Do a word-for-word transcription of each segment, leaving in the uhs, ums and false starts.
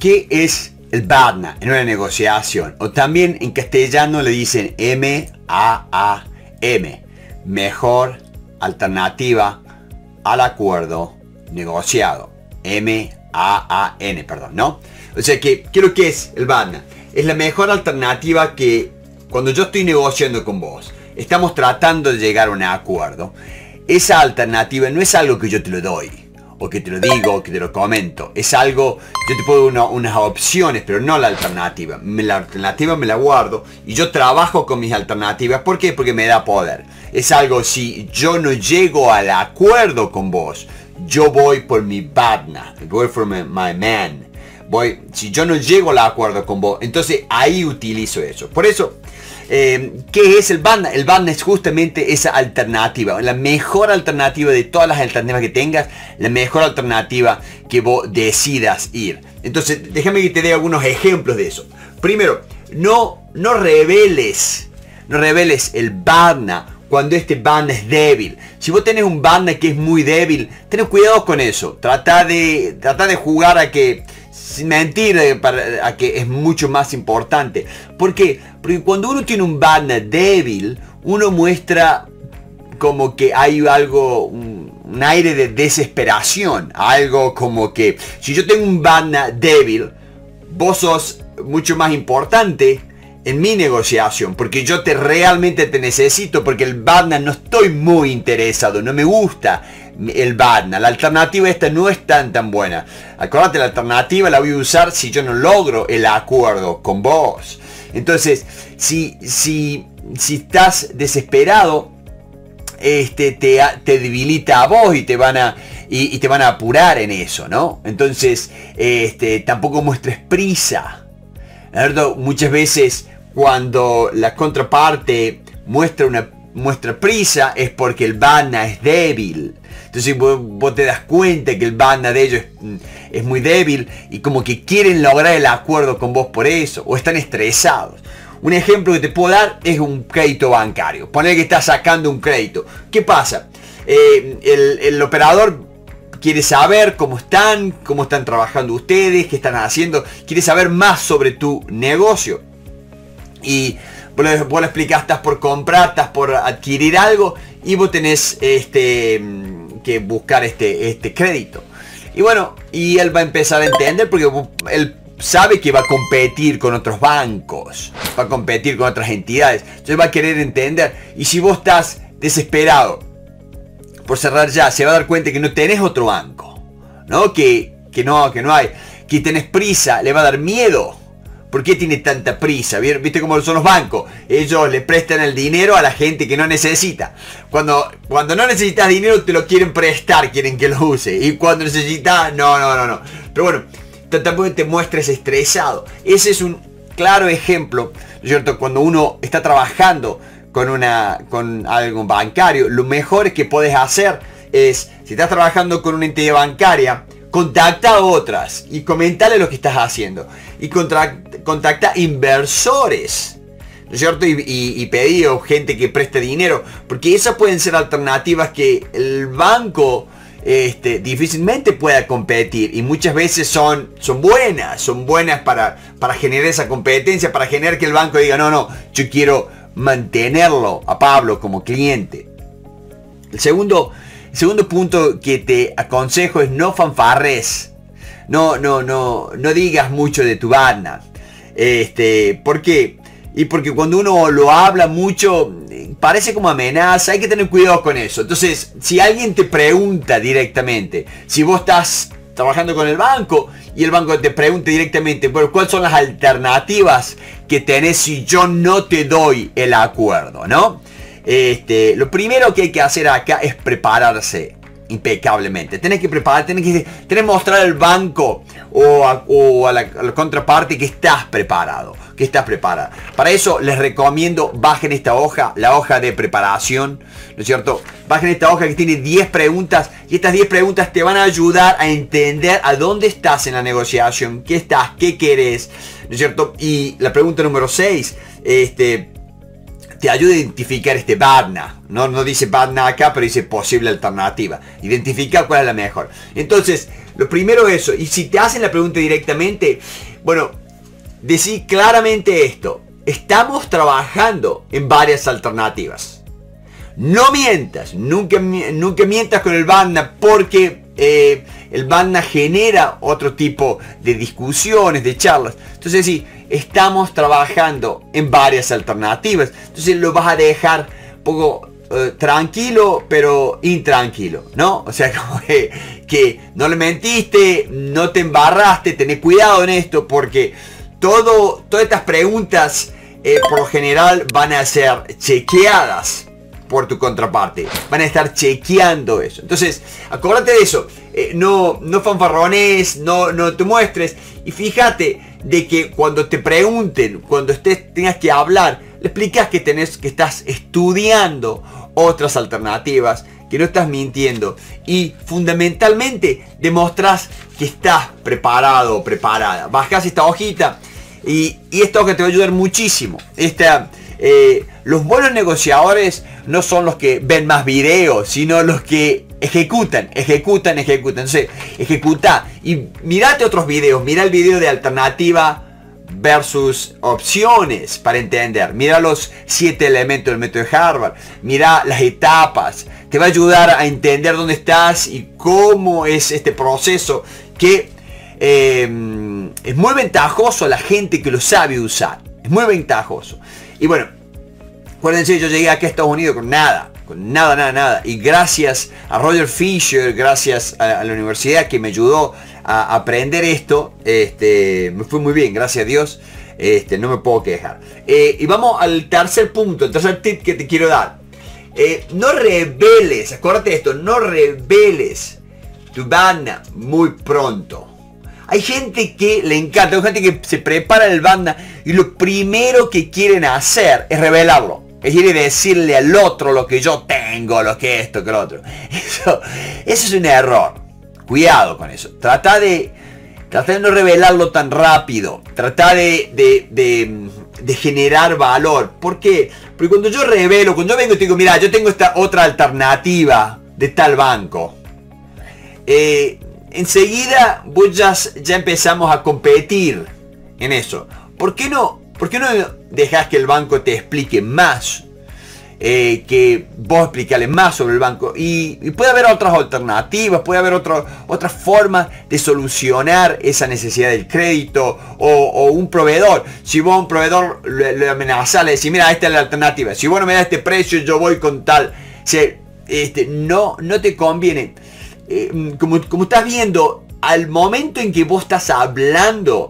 ¿qué es el BADNA en una negociación? O también en castellano le dicen M A A M. Mejor alternativa al acuerdo negociado. M A A N, perdón, ¿no? O sea que, ¿qué es lo que es el BADNA? Es la mejor alternativa que cuando yo estoy negociando con vos, estamos tratando de llegar a un acuerdo. Esa alternativa no es algo que yo te lo doy, o que te lo digo, o que te lo comento. Es algo, yo te puedo dar una, unas opciones, pero no la alternativa. La alternativa me la guardo y yo trabajo con mis alternativas. ¿Por qué? Porque me da poder. Es algo, si yo no llego al acuerdo con vos, yo voy por mi BADNA, voy por my, my man. Voy, si yo no llego al acuerdo con vos, entonces ahí utilizo eso. Por eso, eh, ¿qué es el BADNA? El BADNA es justamente esa alternativa, la mejor alternativa de todas las alternativas que tengas, la mejor alternativa que vos decidas ir. Entonces, déjame que te dé algunos ejemplos de eso. Primero, no, no reveles, no reveles el BADNA cuando este BADNA es débil. Si vos tenés un BADNA que es muy débil, tenés cuidado con eso. Trata de, trata de jugar a que, sin mentir, para, a que es mucho más importante. ¿Por qué? Porque cuando uno tiene un BADNA débil, uno muestra como que hay algo, un, un aire de desesperación. Algo como que, si yo tengo un BADNA débil, vos sos mucho más importante en mi negociación, porque yo te realmente te necesito, porque el BADNA no estoy muy interesado, no me gusta el BADNA, la alternativa esta no es tan tan buena. Acordate, la alternativa la voy a usar si yo no logro el acuerdo con vos. Entonces, si, si, si estás desesperado, este, te, te debilita a vos y te van a, y, y te van a apurar en eso, ¿no? Entonces, este, tampoco muestres prisa, ¿verdad? Muchas veces cuando la contraparte muestra una muestra prisa es porque el BADNA es débil. Entonces vos, vos te das cuenta que el BADNA de ellos es, es muy débil y como que quieren lograr el acuerdo con vos por eso, o están estresados. Un ejemplo que te puedo dar es un crédito bancario. Poner que estás sacando un crédito. ¿Qué pasa? Eh, el, el operador quiere saber cómo están, cómo están trabajando ustedes, qué están haciendo. Quiere saber más sobre tu negocio. Y vos le, vos le explicás, estás por comprar, estás por adquirir algo y vos tenés este, que buscar este, este crédito. Y bueno, y él va a empezar a entender porque él sabe que va a competir con otros bancos, va a competir con otras entidades. Entonces va a querer entender. Y si vos estás desesperado por cerrar ya, se va a dar cuenta que no tenés otro banco, ¿no? Que, que no, que no hay. Que tenés prisa, le va a dar miedo. ¿Por qué tiene tanta prisa? ¿Viste cómo son los bancos? Ellos le prestan el dinero a la gente que no necesita. Cuando, cuando no necesitas dinero te lo quieren prestar, quieren que lo use. Y cuando necesitas, no, no, no, no. Pero bueno, tampoco te muestres estresado. Ese es un claro ejemplo, ¿no es cierto? Cuando uno está trabajando con, una, con algo bancario, lo mejor que puedes hacer es, si estás trabajando con una entidad bancaria, contacta a otras y comentale lo que estás haciendo. Y contra, contacta inversores, ¿no es cierto? Y, y, y pedí a gente que preste dinero. Porque esas pueden ser alternativas que el banco este, difícilmente pueda competir. Y muchas veces son, son buenas. Son buenas para, para generar esa competencia. Para generar que el banco diga, no, no, yo quiero mantenerlo a Pablo como cliente. El segundo... El segundo punto que te aconsejo es no fanfarres. No, no, no, no digas mucho de tu BADNA. Este, ¿por qué? Y porque cuando uno lo habla mucho, parece como amenaza. Hay que tener cuidado con eso. Entonces, si alguien te pregunta directamente, si vos estás trabajando con el banco y el banco te pregunta directamente, bueno, ¿cuáles son las alternativas que tenés si yo no te doy el acuerdo, ¿no? Este, lo primero que hay que hacer acá es prepararse impecablemente. Tenés que preparar, tenés que, tenés que mostrar al banco o a, o a, la, a la contraparte que estás preparado, que estás preparada. Para eso les recomiendo bajen esta hoja, la hoja de preparación, ¿no es cierto? Bajen esta hoja que tiene diez preguntas y estas diez preguntas te van a ayudar a entender a dónde estás en la negociación, qué estás, qué querés, ¿no es cierto? Y la pregunta número seis, este... te ayuda a identificar este BADNA. No, no dice BADNA acá, pero dice posible alternativa. Identificar cuál es la mejor. Entonces, lo primero es eso. Y si te hacen la pregunta directamente, bueno, decí claramente esto. Estamos trabajando en varias alternativas. No mientas, nunca, nunca mientas con el BANA, porque eh, el BANA genera otro tipo de discusiones, de charlas. Entonces sí, estamos trabajando en varias alternativas. Entonces lo vas a dejar un poco eh, tranquilo, pero intranquilo, ¿no? O sea, como que, que no le mentiste, no te embarraste, tenés cuidado en esto, porque todo, todas estas preguntas eh, por lo general van a ser chequeadas por tu contraparte, van a estar chequeando eso. Entonces, acuérdate de eso, eh, no, no fanfarrones, no, no te muestres, y fíjate de que cuando te pregunten, cuando estés, tengas que hablar, le explicas que tenés, que estás estudiando otras alternativas, que no estás mintiendo, y fundamentalmente demostrás que estás preparado o preparada. Bajás esta hojita y, y esta hoja te va a ayudar muchísimo. Esta, eh, los buenos negociadores no son los que ven más videos, sino los que ejecutan, ejecutan, ejecutan. Entonces, ejecuta y mirate otros videos. Mira el video de alternativa versus opciones para entender. Mira los siete elementos del método de Harvard. Mira las etapas. Te va a ayudar a entender dónde estás y cómo es este proceso, que eh, es muy ventajoso a la gente que lo sabe usar. Es muy ventajoso. Y bueno, acuérdense, yo llegué aquí a Estados Unidos con nada, con nada, nada, nada. Y gracias a Roger Fisher, gracias a, a la universidad que me ayudó a aprender esto, este, me fue muy bien, gracias a Dios, este, no me puedo quejar. Eh, y vamos al tercer punto, el tercer tip que te quiero dar. Eh, no reveles, acuérdate de esto, no reveles tu BANA muy pronto. Hay gente que le encanta, hay gente que se prepara el BANA y lo primero que quieren hacer es revelarlo. Es decir, decirle al otro lo que yo tengo, lo que esto, que lo otro. Eso, eso es un error. Cuidado con eso. Trata de, trata de no revelarlo tan rápido. Trata de, de, de, de generar valor. ¿Por qué? Porque cuando yo revelo, cuando yo vengo y te digo, mira, yo tengo esta otra alternativa de tal banco. Eh, enseguida vos ya, ya empezamos a competir en eso. ¿Por qué no, por qué no dejas que el banco te explique más? Eh, que vos explicarle más sobre el banco, y, y puede haber otras alternativas, puede haber otro, otras formas de solucionar esa necesidad del crédito, o, o un proveedor. Si vos a un proveedor le, le amenazás, le decís, mira, esta es la alternativa, si vos no me das este precio, yo voy con tal. O sea, este, no, no te conviene. Eh, como, como estás viendo, al momento en que vos estás hablando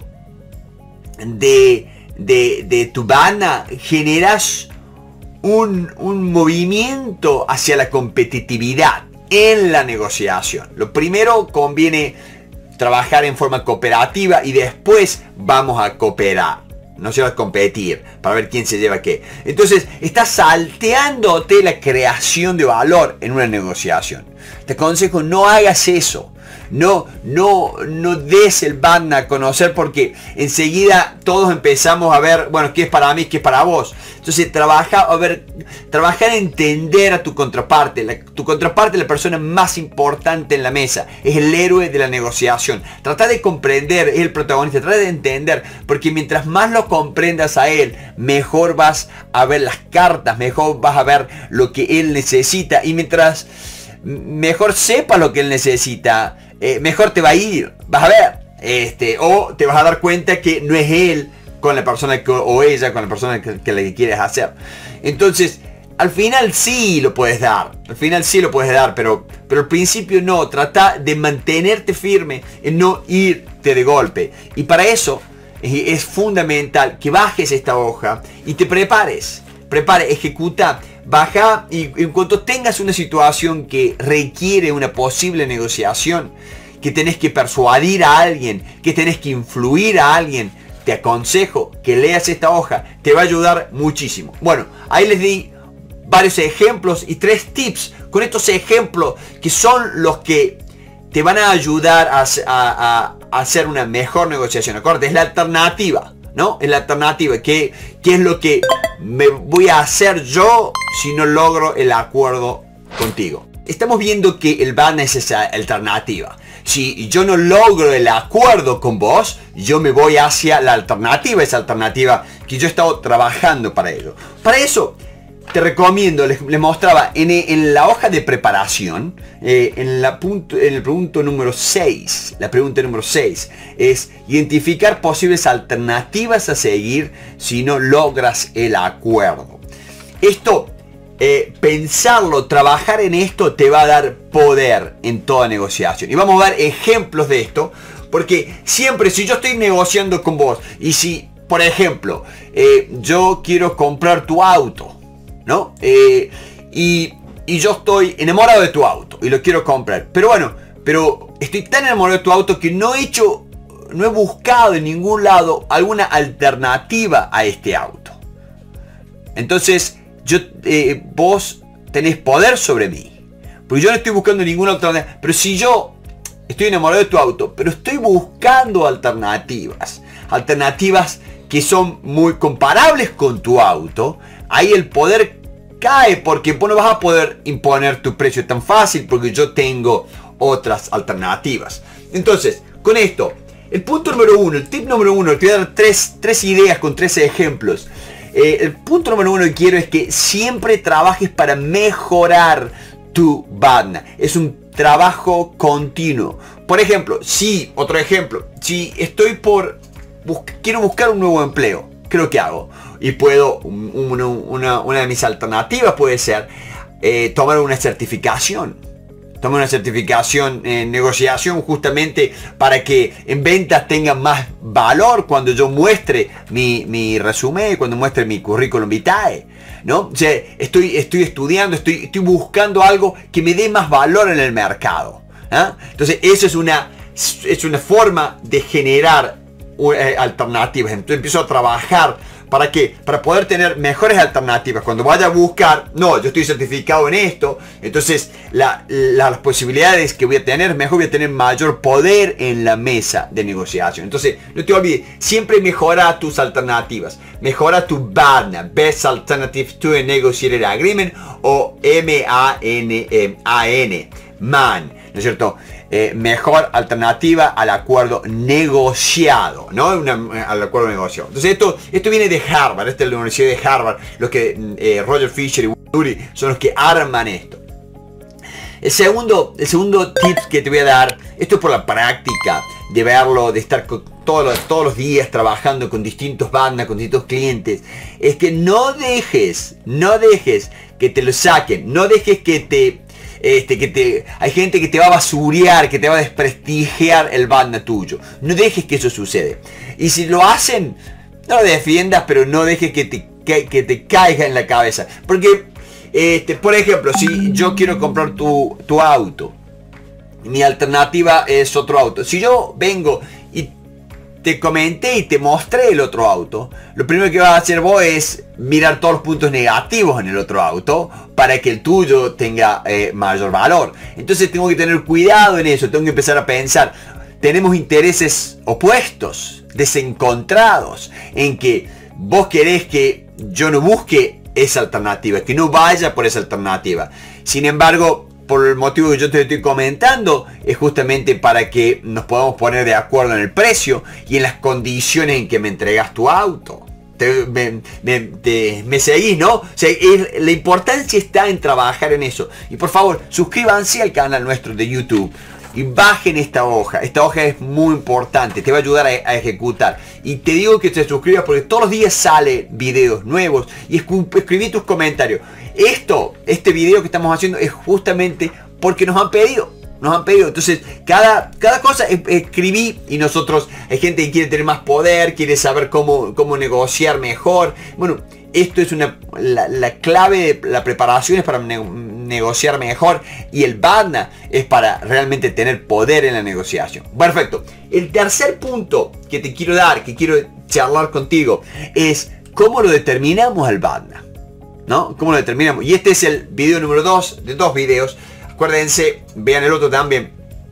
de, de, de tu BANA, generas Un, un movimiento hacia la competitividad en la negociación. Lo primero, conviene trabajar en forma cooperativa y después vamos a cooperar. No se va a competir para ver quién se lleva qué. Entonces, estás salteándote la creación de valor en una negociación. Te aconsejo, no hagas eso. No, no, no des el BANA a conocer, porque enseguida todos empezamos a ver, bueno, qué es para mí, qué es para vos. Entonces trabaja, a ver, trabajar en entender a tu contraparte. La, tu contraparte es la persona más importante en la mesa. Es el héroe de la negociación. Trata de comprender, es el protagonista. Trata de entender, porque mientras más lo comprendas a él, mejor vas a ver las cartas, mejor vas a ver lo que él necesita. Y mientras mejor sepas lo que él necesita, eh, mejor te va a ir, vas a ver, este, o te vas a dar cuenta que no es él con la persona que, o ella con la persona que, que le quieres hacer. Entonces, al final sí lo puedes dar, al final sí lo puedes dar, pero, pero al principio no. Trata de mantenerte firme en no irte de golpe, y para eso es, es fundamental que bajes esta hoja y te prepares, prepare, ejecuta. Baja, y en cuanto tengas una situación que requiere una posible negociación, que tenés que persuadir a alguien, que tenés que influir a alguien, te aconsejo que leas esta hoja, te va a ayudar muchísimo. Bueno, ahí les di varios ejemplos y tres tips. Con estos ejemplos, que son los que te van a ayudar a, a, a hacer una mejor negociación. Acuérdate, es la alternativa, ¿no? Es la alternativa. ¿Qué, qué es lo que me voy a hacer yo si no logro el acuerdo contigo? Estamos viendo que el BANA es esa alternativa. Si yo no logro el acuerdo con vos, yo me voy hacia la alternativa, esa alternativa que yo he estado trabajando para ello. Para eso te recomiendo, les, les mostraba en, en la hoja de preparación, eh, en, la punto, en el punto número seis, la pregunta número seis, es identificar posibles alternativas a seguir si no logras el acuerdo. Esto, eh, pensarlo, trabajar en esto te va a dar poder en toda negociación. Y vamos a ver ejemplos de esto, porque siempre si yo estoy negociando con vos y si, por ejemplo, eh, yo quiero comprar tu auto, ¿no? Eh, y, y yo estoy enamorado de tu auto y lo quiero comprar. Pero bueno, pero estoy tan enamorado de tu auto que no he hecho, no he buscado en ningún lado alguna alternativa a este auto. Entonces, yo, eh, vos tenés poder sobre mí. Porque yo no estoy buscando ninguna alternativa. Pero si yo estoy enamorado de tu auto, pero estoy buscando alternativas. Alternativas que son muy comparables con tu auto. Ahí el poder cae porque vos no vas a poder imponer tu precio tan fácil porque yo tengo otras alternativas. Entonces, con esto, el punto número uno, el tip número uno, te voy a dar tres, tres ideas con tres ejemplos. Eh, el punto número uno que quiero es que siempre trabajes para mejorar tu BADNA. Es un trabajo continuo. Por ejemplo, si, otro ejemplo, si estoy por, bus quiero buscar un nuevo empleo, ¿qué es lo que hago? Y puedo, una, una, una de mis alternativas puede ser eh, tomar una certificación. Tomar una certificación en negociación justamente para que en ventas tenga más valor cuando yo muestre mi, mi resumen, cuando muestre mi currículum vitae, ¿no? O sea, estoy, estoy estudiando, estoy, estoy buscando algo que me dé más valor en el mercado, ¿eh? Entonces, eso es una, es una forma de generar eh, alternativas. Entonces, empiezo a trabajar. ¿Para qué? Para poder tener mejores alternativas. Cuando vaya a buscar, no, yo estoy certificado en esto, entonces la, la, las posibilidades que voy a tener, mejor voy a tener mayor poder en la mesa de negociación. Entonces, no te olvides, siempre mejora tus alternativas. Mejora tu BADNA, Best Alternative to a Negotiated Agreement, o M A N A N, MAN, ¿no es cierto? Eh, mejor alternativa al acuerdo negociado, ¿no? Una, al acuerdo negociado. Entonces esto, esto viene de Harvard, esta es la Universidad de Harvard, los que eh, Roger Fisher y Woody son los que arman esto. El segundo, el segundo tip que te voy a dar, esto es por la práctica, de verlo, de estar con todos los, todos los días trabajando con distintos bandas, con distintos clientes, es que no dejes, no dejes que te lo saquen, no dejes que te... Este, que te, hay gente que te va a basurear, que te va a desprestigiar el BADNA tuyo. No dejes que eso suceda. Y si lo hacen, no lo defiendas, pero no dejes que te, que, que te caiga en la cabeza. Porque, este, por ejemplo, si yo quiero comprar tu, tu auto, mi alternativa es otro auto. Si yo vengo y te comenté y te mostré el otro auto, lo primero que vas a hacer vos es mirar todos los puntos negativos en el otro auto para que el tuyo tenga eh, mayor valor. Entonces tengo que tener cuidado en eso, tengo que empezar a pensar, tenemos intereses opuestos, desencontrados, en que vos querés que yo no busque esa alternativa, que no vaya por esa alternativa. Sin embargo, por el motivo que yo te estoy comentando, es justamente para que nos podamos poner de acuerdo en el precio y en las condiciones en que me entregas tu auto. Te, me, me, te, me seguís, ¿no? O sea, es, la importancia está en trabajar en eso. Y por favor, suscríbanse al canal nuestro de YouTube y bajen esta hoja. Esta hoja es muy importante, te va a ayudar a, a ejecutar. Y te digo que te suscribas porque todos los días salen videos nuevos y escribí tus comentarios. Esto, este video que estamos haciendo es justamente porque nos han pedido. Nos han pedido. Entonces, cada, cada cosa escribí y nosotros, hay gente que quiere tener más poder, quiere saber cómo, cómo negociar mejor. Bueno, esto es una, la, la clave de la preparación es para ne negociar mejor y el BADNA es para realmente tener poder en la negociación. Perfecto. El tercer punto que te quiero dar, que quiero charlar contigo, es cómo lo determinamos al BADNA, ¿no? ¿Cómo lo determinamos? Y este es el video número dos de dos videos. Acuérdense, vean el otro también.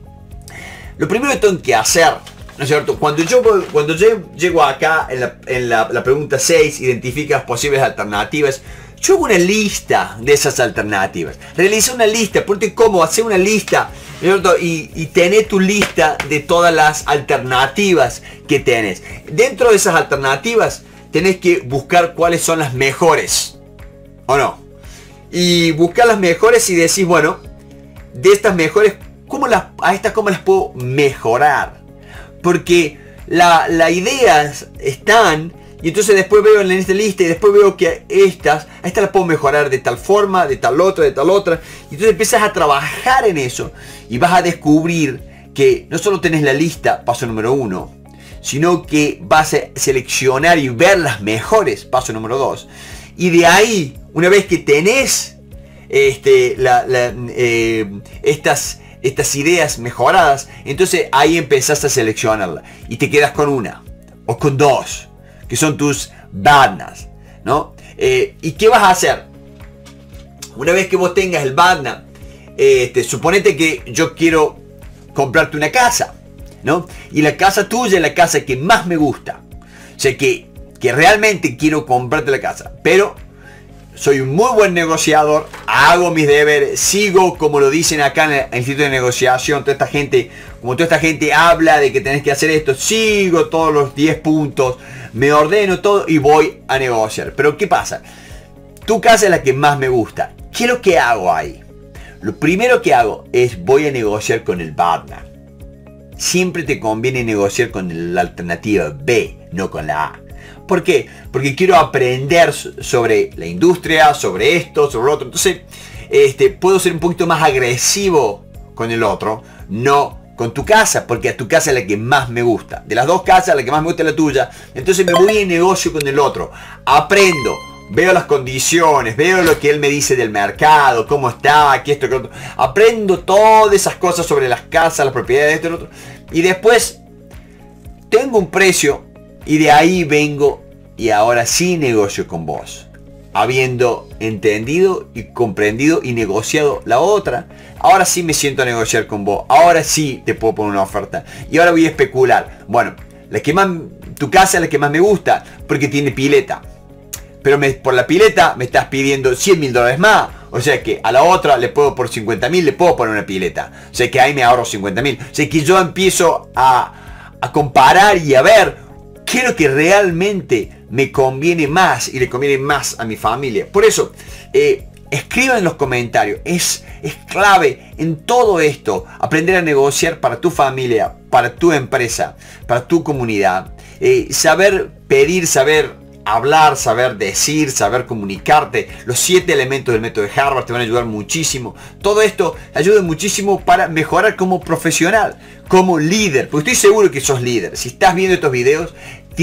Lo primero que tengo que hacer, ¿no es cierto? Cuando yo, cuando yo llego acá en, la, en la, la pregunta seis, identifica posibles alternativas, yo hago una lista de esas alternativas. Realiza una lista, ponte cómo hacer una lista y, y tener tu lista de todas las alternativas que tenés. Dentro de esas alternativas tenés que buscar cuáles son las mejores, ¿o no? Y buscar las mejores y decís, bueno, de estas mejores, ¿cómo las, a estas cómo las puedo mejorar? Porque la, la ideas están... Y entonces después veo en esta lista y después veo que estas, a estas las puedo mejorar de tal forma, de tal otra, de tal otra. Y entonces empiezas a trabajar en eso y vas a descubrir que no solo tenés la lista, paso número uno, sino que vas a seleccionar y ver las mejores, paso número dos. Y de ahí, una vez que tenés este, la, la, eh, estas, estas ideas mejoradas, entonces ahí empezás a seleccionarla y te quedas con una o con dos, que son tus badnas, ¿no? Eh, ¿Y qué vas a hacer? Una vez que vos tengas el badna, eh, este, suponete que yo quiero comprarte una casa, ¿no? Y la casa tuya es la casa que más me gusta. O sea, que, que realmente quiero comprarte la casa. Pero soy un muy buen negociador, hago mis deberes, sigo como lo dicen acá en el Instituto de Negociación, toda esta gente, como toda esta gente habla de que tenés que hacer esto, sigo todos los diez puntos, me ordeno todo y voy a negociar. Pero ¿qué pasa? Tu casa es la que más me gusta. ¿Qué es lo que hago ahí? Lo primero que hago es voy a negociar con el partner. Siempre te conviene negociar con la alternativa B, no con la A. ¿Por qué? Porque quiero aprender sobre la industria, sobre esto, sobre lo otro. Entonces, este, puedo ser un poquito más agresivo con el otro, no con tu casa, porque a tu casa es la que más me gusta. De las dos casas, la que más me gusta es la tuya. Entonces me voy en negocio con el otro. Aprendo, veo las condiciones, veo lo que él me dice del mercado, cómo está, aquí esto, que otro. Aprendo todas esas cosas sobre las casas, las propiedades, esto y lo otro. Y después tengo un precio y de ahí vengo y ahora sí negocio con vos. Habiendo entendido y comprendido y negociado la otra, ahora sí me siento a negociar con vos. Ahora sí te puedo poner una oferta. Y ahora voy a especular. Bueno, la que más, tu casa es la que más me gusta porque tiene pileta. Pero me, por la pileta me estás pidiendo cien mil dólares más. O sea que a la otra le puedo por cincuenta mil, le puedo poner una pileta. O sea que ahí me ahorro cincuenta mil. O sea que yo empiezo a, a comparar y a ver qué es lo que realmente me conviene más y le conviene más a mi familia. Por eso, eh, escriban en los comentarios. Es, es clave en todo esto. Aprender a negociar para tu familia, para tu empresa, para tu comunidad. Eh, saber pedir, saber hablar, saber decir, saber comunicarte. Los siete elementos del método de Harvard te van a ayudar muchísimo. Todo esto ayuda muchísimo para mejorar como profesional, como líder. Porque estoy seguro que sos líder. Si estás viendo estos videos,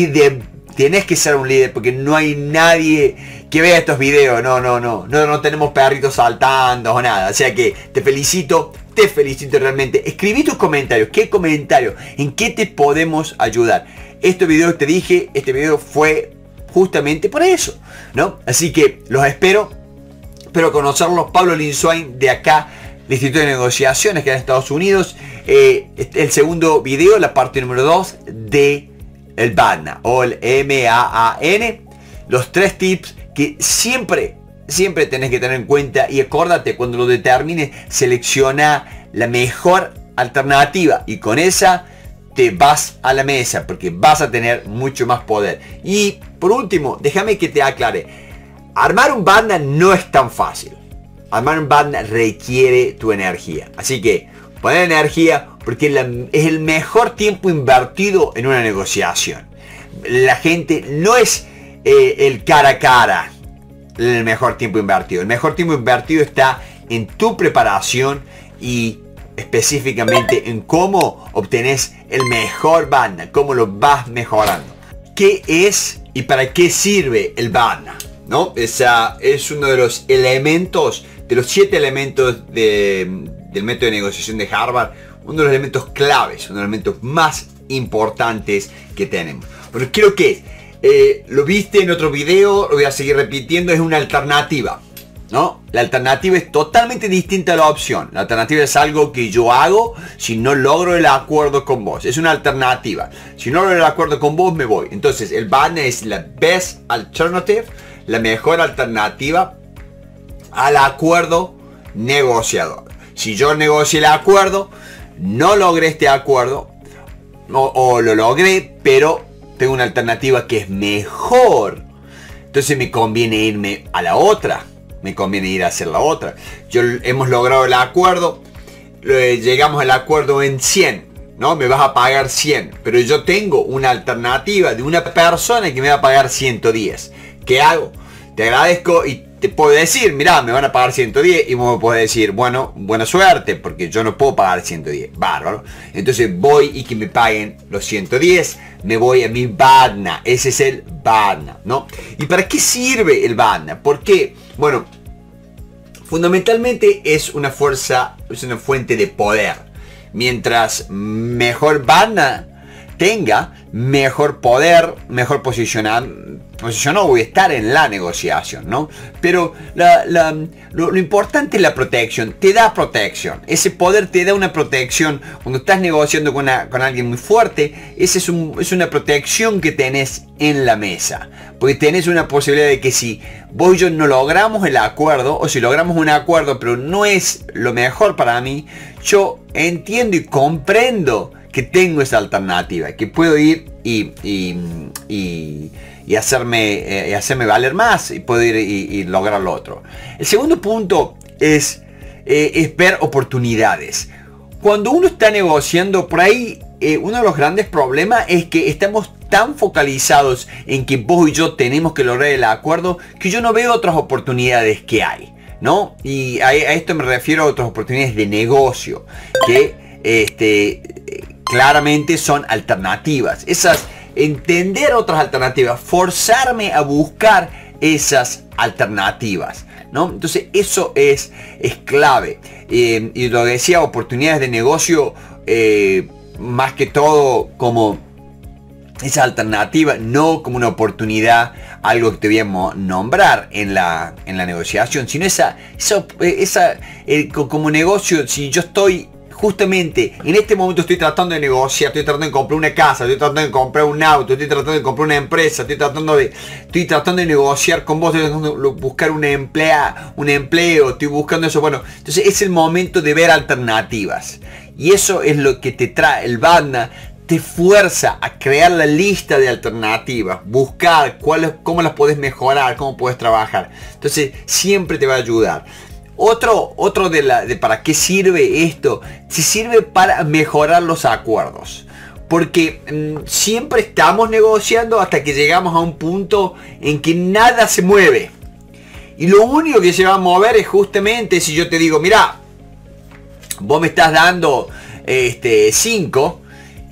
tienes que ser un líder, porque no hay nadie que vea estos videos. No, no, no. No, no tenemos perritos saltando o nada. O sea que te felicito. Te felicito realmente. Escribí tus comentarios. ¿Qué comentario? ¿En qué te podemos ayudar? Este video te dije, este video fue justamente por eso, ¿no? Así que los espero. Espero conocerlos. Pablo Linswain de acá, del Instituto de Negociaciones, que en Estados Unidos. Eh, el segundo video, la parte número dos de el badna o el M A A N. Los tres tips que siempre, siempre tenés que tener en cuenta. Y acuérdate, cuando lo determines, selecciona la mejor alternativa. Y con esa te vas a la mesa, porque vas a tener mucho más poder. Y por último, déjame que te aclare. Armar un badna no es tan fácil. Armar un badna requiere tu energía. Así que poner energía, porque es el mejor tiempo invertido en una negociación. La gente no es eh, el cara a cara el mejor tiempo invertido. El mejor tiempo invertido está en tu preparación y específicamente en cómo obtenés el mejor badna, cómo lo vas mejorando. ¿Qué es y para qué sirve el badna? ¿No? Esa es uno de los elementos, de los siete elementos de, del método de negociación de Harvard, uno de los elementos claves, uno de los elementos más importantes que tenemos. Bueno, creo que eh, lo viste en otro video, lo voy a seguir repitiendo, es una alternativa, ¿no? La alternativa es totalmente distinta a la opción. La alternativa es algo que yo hago si no logro el acuerdo con vos. Es una alternativa. Si no logro el acuerdo con vos, me voy. Entonces, el badna es la best alternative, la mejor alternativa al acuerdo negociado. Si yo negocié el acuerdo, no logré este acuerdo, o, o lo logré, pero tengo una alternativa que es mejor, entonces me conviene irme a la otra, me conviene ir a hacer la otra. Yo hemos logrado el acuerdo, llegamos al acuerdo en cien, ¿no? Me vas a pagar cien, pero yo tengo una alternativa de una persona que me va a pagar ciento diez. ¿Qué hago? Te agradezco y te puedo decir, mirá, me van a pagar ciento diez, y vos me podés decir, bueno, buena suerte, porque yo no puedo pagar ciento diez. Bárbaro. Entonces voy y que me paguen los ciento diez, me voy a mi badna. Ese es el badna, ¿no? ¿Y para qué sirve el badna? ¿Por qué? Bueno, fundamentalmente es una fuerza, es una fuente de poder. Mientras mejor badna tenga, mejor poder, mejor posicionar, posicionado voy a estar en la negociación, ¿no? Pero la, la, lo, lo importante es la protección. Te da protección. Ese poder te da una protección. Cuando estás negociando con, una, con alguien muy fuerte, esa es, un, es una protección que tenés en la mesa. Porque tenés una posibilidad de que si vos y yo no logramos el acuerdo, o si logramos un acuerdo pero no es lo mejor para mí, yo entiendo y comprendo que tengo esa alternativa, que puedo ir y, y, y, y, hacerme, eh, hacerme valer más, y puedo ir y, y lograr lo otro. El segundo punto es, eh, es ver oportunidades. Cuando uno está negociando por ahí, eh, uno de los grandes problemas es que estamos tan focalizados en que vos y yo tenemos que lograr el acuerdo, que yo no veo otras oportunidades que hay, ¿no? Y a, a esto me refiero a otras oportunidades de negocio, que este, claramente son alternativas. Esas, entender otras alternativas, forzarme a buscar esas alternativas, ¿no? Entonces eso es, es clave. Eh, y lo decía, oportunidades de negocio, eh, más que todo como esa alternativa, no como una oportunidad, algo que te voy a nombrar en la, en la negociación, sino esa, esa, esa eh, como negocio. Si yo estoy justamente en este momento, estoy tratando de negociar, estoy tratando de comprar una casa, estoy tratando de comprar un auto, estoy tratando de comprar una empresa, estoy tratando de, estoy tratando de negociar con vos, estoy tratando de buscar una emplea, un empleo, estoy buscando eso. Bueno, entonces es el momento de ver alternativas, y eso es lo que te trae el badna. Te fuerza a crear la lista de alternativas, buscar cuáles, cómo las puedes mejorar, cómo puedes trabajar. Entonces siempre te va a ayudar. Otro, otro de, la, de para qué sirve esto, se sirve para mejorar los acuerdos. Porque mmm, siempre estamos negociando hasta que llegamos a un punto en que nada se mueve. Y lo único que se va a mover es justamente si yo te digo, mira, vos me estás dando este, cinco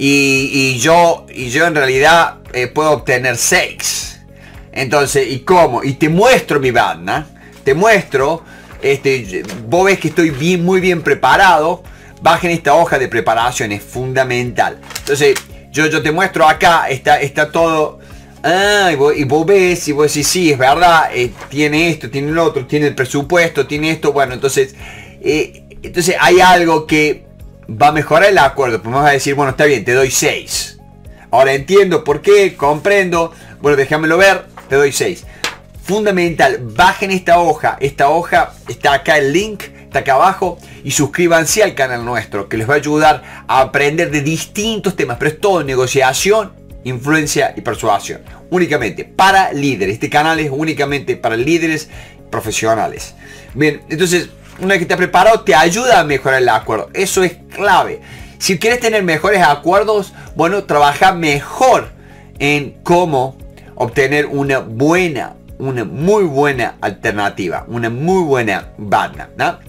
y, y, yo, y yo en realidad eh, puedo obtener seis. Entonces, ¿y cómo? Y te muestro mi banda, te muestro... Este, vos ves que estoy bien, muy bien preparado. Bajen esta hoja de preparación, es fundamental. Entonces yo, yo te muestro acá, está, está todo. Ah, y, vos, y vos ves y vos decís, sí, es verdad, eh, tiene esto, tiene lo otro, tiene el presupuesto, tiene esto. Bueno, entonces eh, entonces hay algo que va a mejorar el acuerdo. Pues vamos a decir, bueno, está bien, te doy seis. Ahora entiendo por qué, comprendo. Bueno, déjamelo ver, te doy seis. Fundamental, bajen esta hoja, esta hoja está acá, el link está acá abajo, y suscríbanse al canal nuestro, que les va a ayudar a aprender de distintos temas, pero es todo negociación, influencia y persuasión, únicamente para líderes. Este canal es únicamente para líderes profesionales. Bien, entonces una vez que estás preparado, te ayuda a mejorar el acuerdo, eso es clave. Si quieres tener mejores acuerdos, bueno, trabaja mejor en cómo obtener una buena una muy buena alternativa, una muy buena badna, ¿no?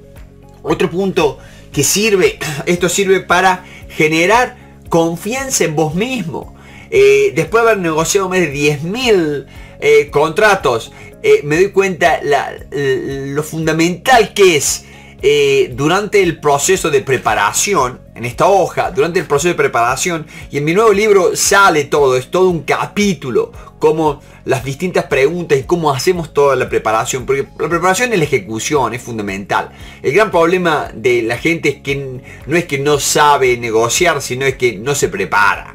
Otro punto que sirve, esto sirve para generar confianza en vos mismo. Eh, después de haber negociado más de diez mil eh, contratos, eh, me doy cuenta la, lo fundamental que es eh, durante el proceso de preparación, en esta hoja, durante el proceso de preparación, y en mi nuevo libro sale todo, es todo un capítulo, como las distintas preguntas y cómo hacemos toda la preparación, porque la preparación es la ejecución, es fundamental. El gran problema de la gente es que no es que no sabe negociar, sino es que no se prepara.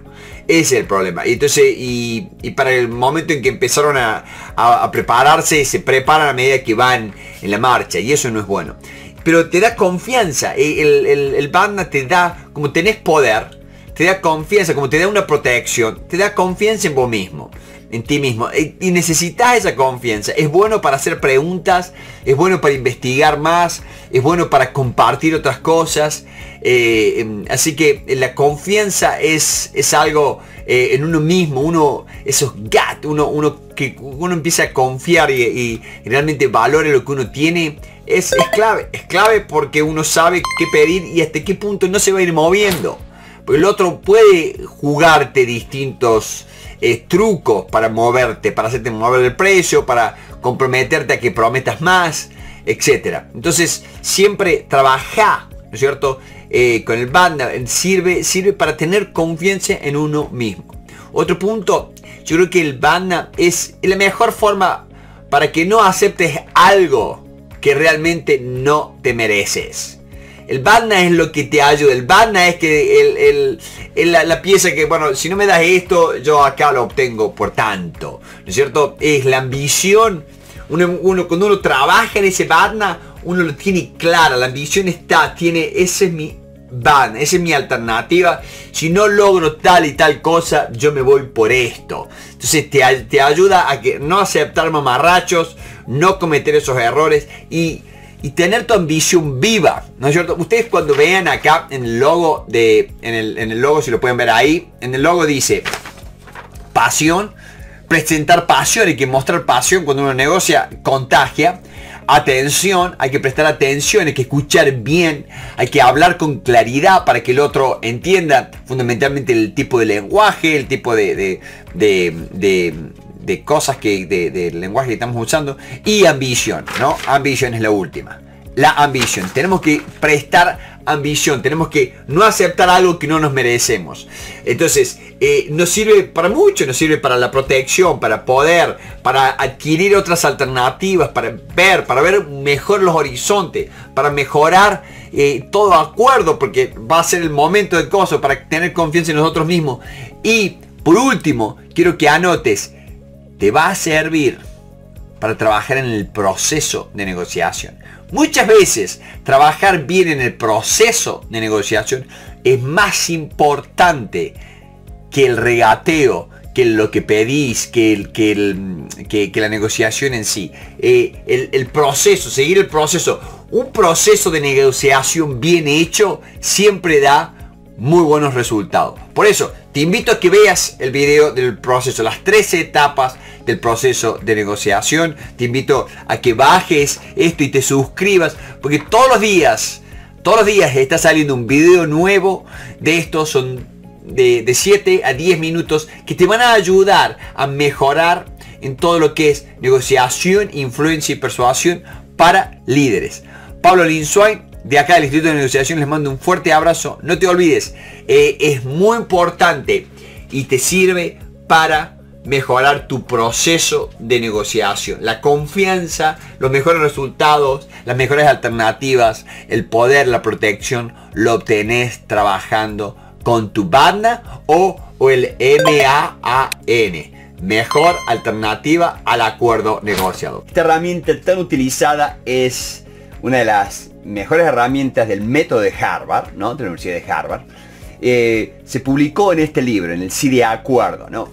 Ese es el problema. Y entonces, y, y para el momento en que empezaron a, a, a prepararse, se preparan a medida que van en la marcha. Y eso no es bueno. Pero te da confianza. El, el, el Badna te da, como tenés poder, te da confianza, como te da una protección, te da confianza en vos mismo, en ti mismo. Y necesitas esa confianza. Es bueno para hacer preguntas, es bueno para investigar más, es bueno para compartir otras cosas. Eh, así que la confianza es, es algo eh, en uno mismo, uno, esos gut, uno, uno que uno empieza a confiar y, y realmente valore lo que uno tiene. Es, es clave, es clave porque uno sabe qué pedir y hasta qué punto no se va a ir moviendo. Porque el otro puede jugarte distintos eh, trucos para moverte, para hacerte mover el precio, para comprometerte a que prometas más, etcétera. Entonces siempre trabaja, ¿no es cierto? Eh, con el Badna sirve, sirve para tener confianza en uno mismo. Otro punto, yo creo que el Badna es la mejor forma para que no aceptes algo que realmente no te mereces. El Badna es lo que te ayuda. El Badna es que el, el, el, la, la pieza que, bueno, si no me das esto, yo acá lo obtengo por tanto, ¿no es cierto? Es la ambición. Uno, uno, cuando uno trabaja en ese Badna, uno lo tiene clara. La ambición está, tiene, ese es mi Badna, esa es mi alternativa. Si no logro tal y tal cosa, yo me voy por esto. Entonces te, te ayuda a que no aceptar mamarrachos, no cometer esos errores y... y tener tu ambición viva, ¿no es cierto? Ustedes cuando vean acá en el logo de, en el, en el logo, si lo pueden ver ahí, en el logo dice pasión, presentar pasión, hay que mostrar pasión cuando uno negocia, contagia. Atención, hay que prestar atención, hay que escuchar bien, hay que hablar con claridad para que el otro entienda fundamentalmente el tipo de lenguaje, el tipo de, de, de, de de cosas que de, de lenguaje que estamos usando. Y ambición, ¿no? Ambición es la última. La ambición. Tenemos que prestar ambición. Tenemos que no aceptar algo que no nos merecemos. Entonces, eh, nos sirve para mucho. Nos sirve para la protección, para poder, para adquirir otras alternativas, para ver, para ver mejor los horizontes, para mejorar eh, todo acuerdo, porque va a ser el momento de cosas, para tener confianza en nosotros mismos. Y, por último, quiero que anotes, te va a servir para trabajar en el proceso de negociación. Muchas veces trabajar bien en el proceso de negociación es más importante que el regateo, que lo que pedís, que, el, que, el, que, que la negociación en sí. Eh, el, el proceso, seguir el proceso. Un proceso de negociación bien hecho siempre da muy buenos resultados. Por eso te invito a que veas el video del proceso, las tres etapas del proceso de negociación. Te invito a que bajes esto y te suscribas, porque todos los días, todos los días está saliendo un video nuevo de estos. Son de, de siete a diez minutos que te van a ayudar a mejorar en todo lo que es negociación, influencia y persuasión para líderes. Pablo Linswain, de acá del Instituto de Negociación, les mando un fuerte abrazo. No te olvides, eh, es muy importante y te sirve para mejorar tu proceso de negociación. La confianza, los mejores resultados, las mejores alternativas, el poder, la protección, lo obtenés trabajando con tu Badna o, o el M A A N. Mejor alternativa al acuerdo negociado. Esta herramienta tan utilizada es una de las mejores herramientas del método de Harvard, ¿no? De la Universidad de Harvard. Eh, se publicó en este libro, en el C de Acuerdo, ¿no?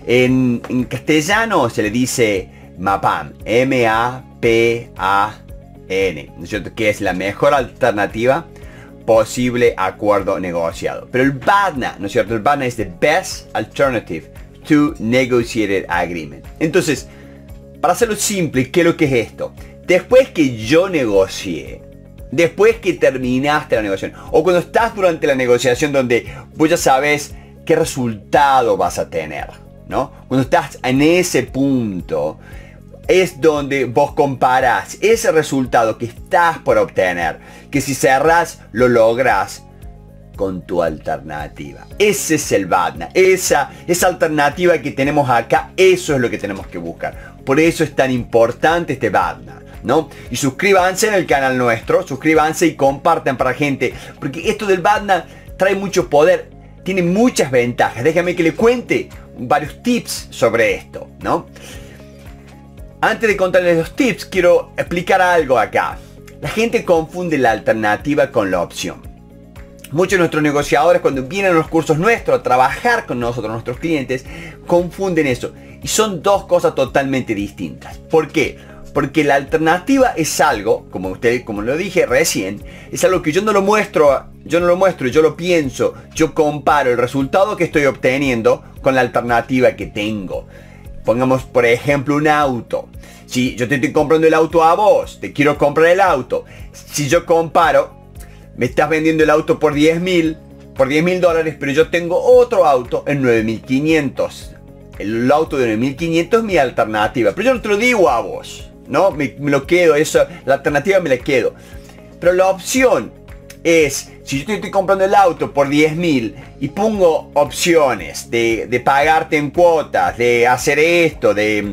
En, en castellano se le dice MAPAN, M A P A N, ¿no es cierto? Que es la mejor alternativa posible acuerdo negociado. Pero el Badna, ¿no es cierto? El Badna es the best alternative to negotiated agreement. Entonces, para hacerlo simple, ¿qué es lo que es esto? Después que yo negocié, después que terminaste la negociación, o cuando estás durante la negociación donde vos ya sabes qué resultado vas a tener, ¿no? Cuando estás en ese punto, es donde vos comparás ese resultado que estás por obtener, que si cerrás lo lográs con tu alternativa. Ese es el Badna, esa, esa alternativa que tenemos acá, eso es lo que tenemos que buscar. Por eso es tan importante este Badna, ¿no? Y suscríbanse en el canal nuestro, suscríbanse y compartan para gente, porque esto del Badna trae mucho poder. tiene muchas ventajas. Déjame que le cuente varios tips sobre esto, ¿no? Antes de contarles los tips, quiero explicar algo acá. La gente confunde la alternativa con la opción. Muchos de nuestros negociadores, cuando vienen a los cursos nuestros a trabajar con nosotros, nuestros clientes, confunden eso. Y son dos cosas totalmente distintas. ¿Por qué? Porque la alternativa es algo, como usted, como lo dije recién, es algo que yo no lo muestro, yo no lo muestro, yo lo pienso, yo comparo el resultado que estoy obteniendo con la alternativa que tengo. Pongamos, por ejemplo, un auto. Si yo te estoy comprando el auto a vos, te quiero comprar el auto. Si yo comparo, me estás vendiendo el auto por diez mil, por diez mil dólares, pero yo tengo otro auto en nueve mil quinientos. El auto de nueve mil quinientos es mi alternativa, pero yo no te lo digo a vos, ¿no? Me, me lo quedo, eso, la alternativa me la quedo. Pero la opción es, si yo te estoy comprando el auto por diez mil y pongo opciones de, de pagarte en cuotas, de hacer esto, de,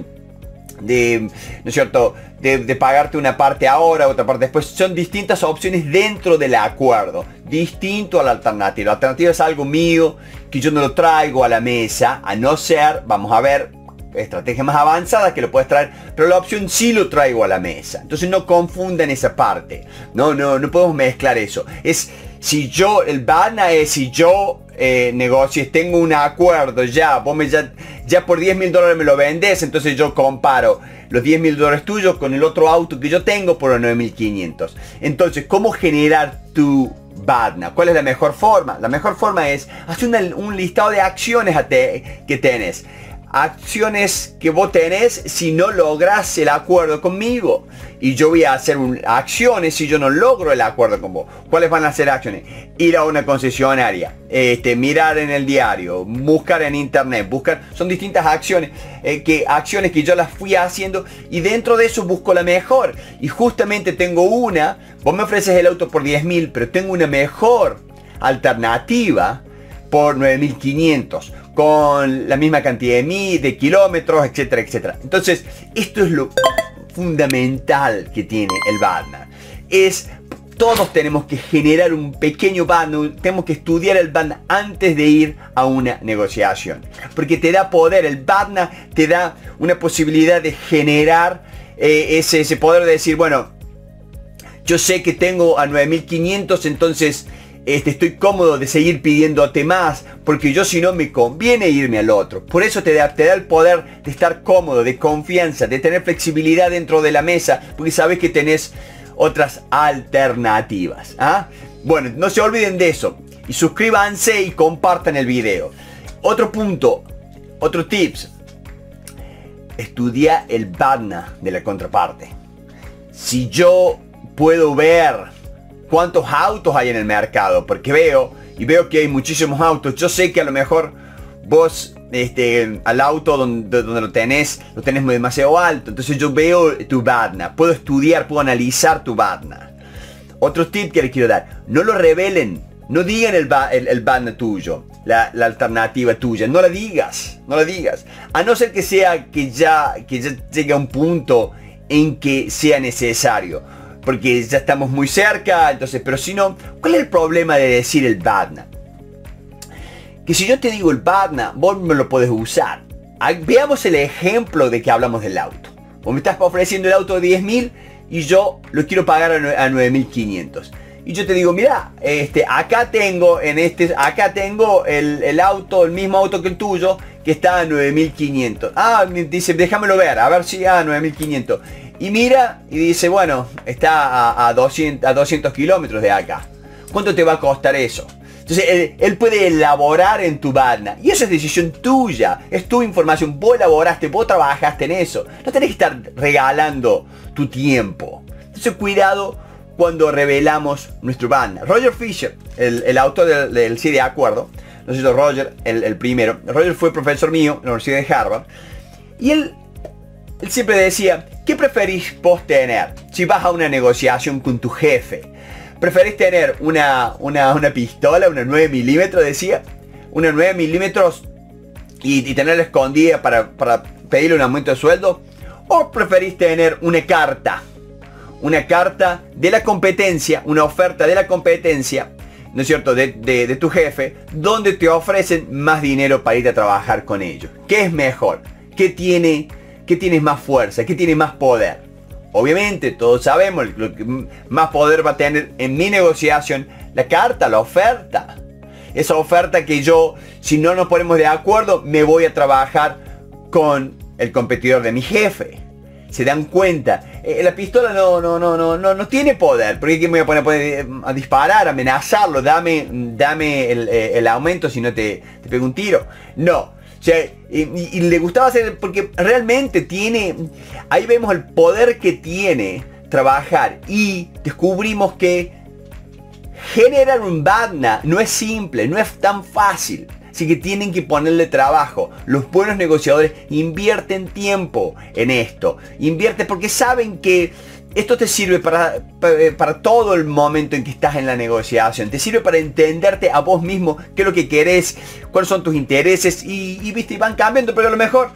de ¿no es cierto?, de, de pagarte una parte ahora, otra parte después, son distintas opciones dentro del acuerdo, distinto a la alternativa. La alternativa es algo mío que yo no lo traigo a la mesa, a no ser, vamos a ver, estrategias más avanzadas que lo puedes traer, pero la opción sí lo traigo a la mesa. Entonces no confundan esa parte. No, no, no podemos mezclar eso. Es si yo, el BADNA es si yo eh, negocio, tengo un acuerdo ya, vos me ya, ya por diez mil dólares me lo vendés, entonces yo comparo los diez mil dólares tuyos con el otro auto que yo tengo por los nueve mil quinientos. Entonces, ¿cómo generar tu BADNA? ¿Cuál es la mejor forma? La mejor forma es hacer una, un listado de acciones a te, que tenés. Acciones que vos tenés si no logras el acuerdo conmigo. Y yo voy a hacer un, acciones si yo no logro el acuerdo con vos. ¿Cuáles van a ser acciones? Ir a una concesionaria, este, mirar en el diario, buscar en internet, buscar. Son distintas acciones, eh, que, acciones que yo las fui haciendo y dentro de eso busco la mejor. Y justamente tengo una, vos me ofreces el auto por diez mil, pero tengo una mejor alternativa por nueve mil quinientos. Con la misma cantidad de mil, de kilómetros, etcétera, etcétera. Entonces, esto es lo fundamental que tiene el BADNA. Es, todos tenemos que generar un pequeño BADNA, tenemos que estudiar el BADNA antes de ir a una negociación. Porque te da poder, el BADNA te da una posibilidad de generar eh, ese, ese poder de decir, bueno, yo sé que tengo a nueve mil quinientos, entonces Este, estoy cómodo de seguir pidiéndote más, porque yo si no me conviene irme al otro. Por eso te da, te da el poder de estar cómodo, de confianza, de tener flexibilidad dentro de la mesa, porque sabes que tenés otras alternativas. ¿Ah? Bueno, no se olviden de eso. Y suscríbanse y compartan el video. Otro punto, otro tips. Estudia el BADNA de la contraparte. Si yo puedo ver cuántos autos hay en el mercado, porque veo y veo que hay muchísimos autos, yo sé que a lo mejor vos este, al auto donde, donde lo tenés lo tenés demasiado alto, entonces yo veo tu BADNA, puedo estudiar, puedo analizar tu BADNA. Otro tip que les quiero dar: no lo revelen, no digan el, el, el BADNA tuyo, la, la alternativa tuya, no la digas, no la digas, a no ser que sea que ya, que ya llegue a un punto en que sea necesario, porque ya estamos muy cerca. Entonces, pero si no, ¿cuál es el problema de decir el BADNA? Que si yo te digo el BADNA, vos me lo podés usar. Veamos el ejemplo de que hablamos del auto. Vos me estás ofreciendo el auto de diez mil y yo lo quiero pagar a nueve mil quinientos. Y yo te digo, mira, este, acá tengo, en este, acá tengo el, el auto, el mismo auto que el tuyo, que está a nueve mil quinientos. Ah, me dice, déjamelo ver, a ver si a nueve mil quinientos. Y mira y dice, bueno, está a, a doscientos kilómetros de acá. ¿Cuánto te va a costar eso? Entonces él, él puede elaborar en tu BADNA. Y eso es decisión tuya. Es tu información. Vos elaboraste, vos trabajaste en eso. No tenés que estar regalando tu tiempo. Entonces cuidado cuando revelamos nuestro BADNA. Roger Fisher, el, el autor del, del sí de acuerdo. No sé si Roger, el, el primero. Roger fue profesor mío en la Universidad de Harvard. Y él... Él siempre decía, ¿qué preferís vos tener si vas a una negociación con tu jefe? ¿Preferís tener una, una, una pistola, una nueve milímetros, decía? Una nueve milímetros y, y tenerla escondida para, para pedirle un aumento de sueldo? ¿O preferís tener una carta? Una carta de la competencia, una oferta de la competencia, ¿no es cierto?, de, de, de tu jefe, donde te ofrecen más dinero para ir a trabajar con ellos. ¿Qué es mejor? ¿Qué tiene, qué tiene más fuerza? ¿Qué tiene más poder? Obviamente, todos sabemos, lo que más poder va a tener en mi negociación, la carta, la oferta. Esa oferta que yo, si no nos ponemos de acuerdo, me voy a trabajar con el competidor de mi jefe. Se dan cuenta, eh, la pistola no, no, no, no, no, no tiene poder, porque me voy a poner, poner a disparar, a amenazarlo, dame, dame el, el aumento si no te, te pego un tiro. No, o sea, y, y, y le gustaba hacer, porque realmente tiene, ahí vemos el poder que tiene trabajar, y descubrimos que generar un BATNA no es simple, no es tan fácil. Así que tienen que ponerle trabajo. Los buenos negociadores invierten tiempo en esto. Invierten porque saben que esto te sirve para, para, para todo el momento en que estás en la negociación. Te sirve para entenderte a vos mismo qué es lo que querés, cuáles son tus intereses y, y viste, y van cambiando, pero a lo mejor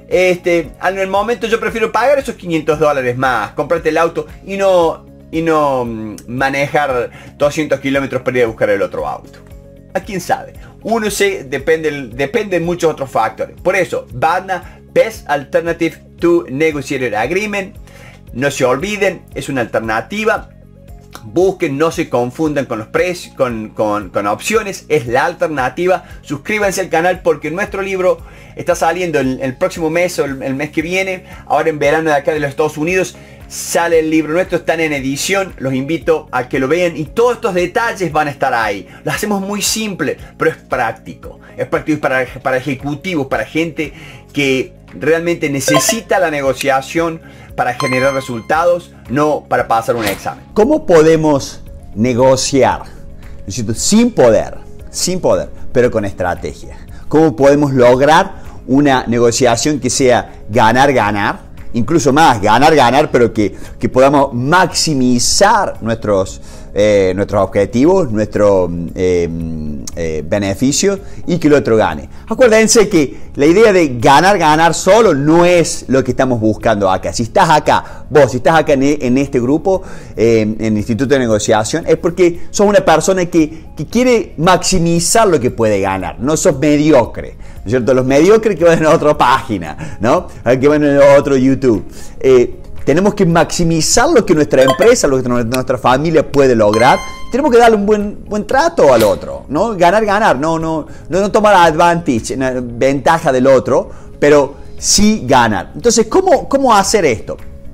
este, en el momento yo prefiero pagar esos quinientos dólares más, comprarte el auto y no, y no manejar doscientos kilómetros para ir a buscar el otro auto. ¿A quién sabe? Uno se depende, depende de muchos otros factores. Por eso, BATNA, Best Alternative to Negotiated Agreement. No se olviden, es una alternativa. Busquen, no se confundan con los precios, con, con, con opciones. Es la alternativa. Suscríbanse al canal porque nuestro libro está saliendo el, el próximo mes o el, el mes que viene. Ahora en verano de acá de los Estados Unidos sale el libro nuestro, están en edición. Los invito a que lo vean y todos estos detalles van a estar ahí. Lo hacemos muy simple, pero es práctico. Es práctico para, para ejecutivos, para gente que realmente necesita la negociación para generar resultados, no para pasar un examen. ¿Cómo podemos negociar? Necesito sin poder, sin poder, pero con estrategia. ¿Cómo podemos lograr una negociación que sea ganar-ganar? Incluso más, ganar, ganar, pero que, que podamos maximizar nuestros, eh, nuestros objetivos, nuestros eh, eh, beneficios y que el otro gane. Acuérdense que la idea de ganar, ganar solo no es lo que estamos buscando acá. Si estás acá, vos, si estás acá en, en este grupo, eh, en el Instituto de Negociación, es porque sos una persona que, que quiere maximizar lo que puede ganar, no sos mediocre. ¿No es cierto? Los mediocres que van a otra página, ¿no? Que van a otro YouTube. Eh, tenemos que maximizar lo que nuestra empresa, lo que nuestra familia puede lograr. Tenemos que darle un buen, buen trato al otro, ¿no? Ganar, ganar, no, no, no, no tomar advantage, ventaja del otro, pero sí ganar. Entonces, ¿cómo, cómo hacer esto?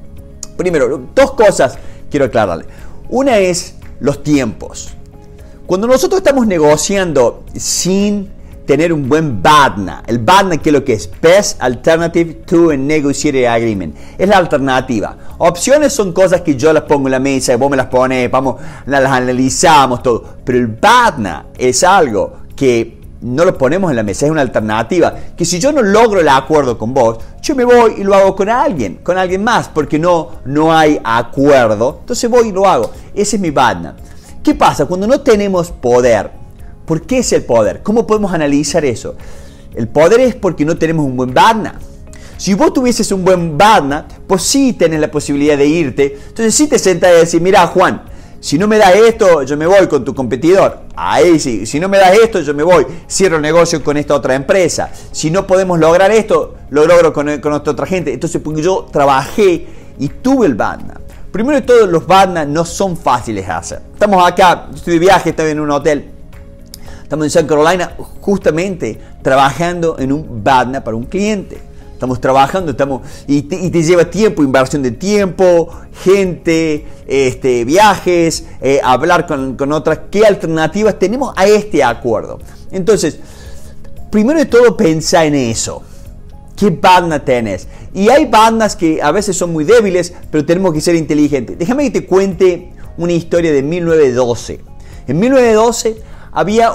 Primero, dos cosas quiero aclararle. Una es los tiempos. Cuando nosotros estamos negociando sin tener un buen BATNA. El BATNA, que es lo que es Best Alternative to a Negotiated Agreement, es la alternativa. Opciones son cosas que yo las pongo en la mesa y vos me las pones, vamos, las analizamos todo. Pero el BATNA es algo que no lo ponemos en la mesa, es una alternativa. Que si yo no logro el acuerdo con vos, yo me voy y lo hago con alguien, con alguien más, porque no, no hay acuerdo. Entonces voy y lo hago. Ese es mi BATNA. ¿Qué pasa cuando no tenemos poder? ¿Por qué es el poder? ¿Cómo podemos analizar eso? El poder es porque no tenemos un buen BATNA. Si vos tuvieses un buen BATNA, pues sí tenés la posibilidad de irte. Entonces sí te sentás y decís, mira Juan, si no me das esto, yo me voy con tu competidor. Ahí sí, si no me das esto, yo me voy. Cierro el negocio con esta otra empresa. Si no podemos lograr esto, lo logro con, con esta otra gente. Entonces porque yo trabajé y tuve el BATNA. Primero de todo, los BATNA no son fáciles de hacer. Estamos acá, estoy de viaje, estoy en un hotel. Estamos en South Carolina justamente trabajando en un BATNA para un cliente. Estamos trabajando estamos, y, te, y te lleva tiempo, inversión de tiempo, gente, este, viajes, eh, hablar con, con otras. ¿Qué alternativas tenemos a este acuerdo? Entonces, primero de todo pensá en eso. ¿Qué BATNA tenés? Y hay BATNAs que a veces son muy débiles, pero tenemos que ser inteligentes. Déjame que te cuente una historia de mil novecientos doce. En mil novecientos doce... había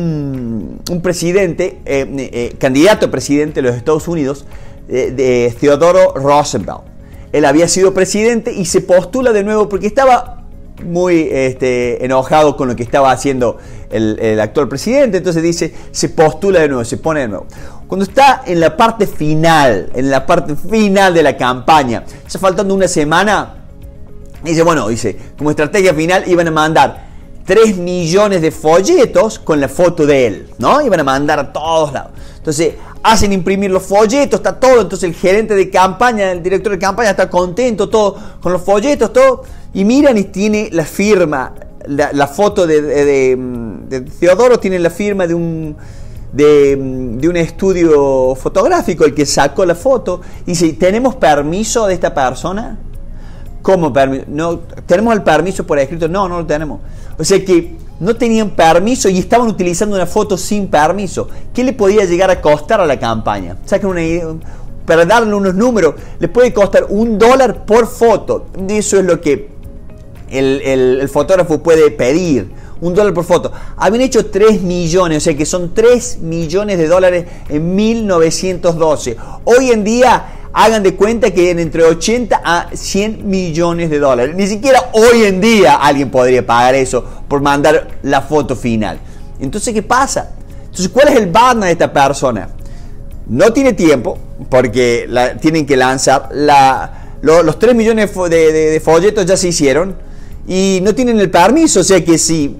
un, un presidente, eh, eh, candidato a presidente de los Estados Unidos, eh, de Theodore Roosevelt. Él había sido presidente y se postula de nuevo porque estaba muy este, enojado con lo que estaba haciendo el, el actual presidente. Entonces dice, se postula de nuevo, se pone de nuevo. Cuando está en la parte final, en la parte final de la campaña, ya faltando una semana, dice, bueno, dice, como estrategia final iban a mandar tres millones de folletos con la foto de él, ¿no? Y van a mandar a todos lados. Entonces, hacen imprimir los folletos, está todo. Entonces, el gerente de campaña, el director de campaña está contento, todo, con los folletos, todo. Y miran y tiene la firma, la, la foto de, de, de, de Teodoro tiene la firma de un, de, de un estudio fotográfico, el que sacó la foto. Y dice, ¿tenemos permiso de esta persona? ¿Cómo permiso? No, ¿tenemos el permiso por escrito? No, no lo tenemos. O sea que no tenían permiso y estaban utilizando una foto sin permiso. ¿Qué le podía llegar a costar a la campaña? Saquen una idea, para darle unos números, le puede costar un dólar por foto. Eso es lo que el, el, el fotógrafo puede pedir. Un dólar por foto. Habían hecho tres millones, o sea que son tres millones de dólares en mil novecientos doce. Hoy en día, hagan de cuenta que en entre ochenta a cien millones de dólares. Ni siquiera hoy en día alguien podría pagar eso por mandar la foto final. Entonces, ¿qué pasa? Entonces, ¿cuál es el burden de esta persona? No tiene tiempo, porque la, tienen que lanzar. La, lo, los tres millones de, de, de folletos ya se hicieron y no tienen el permiso, o sea que si...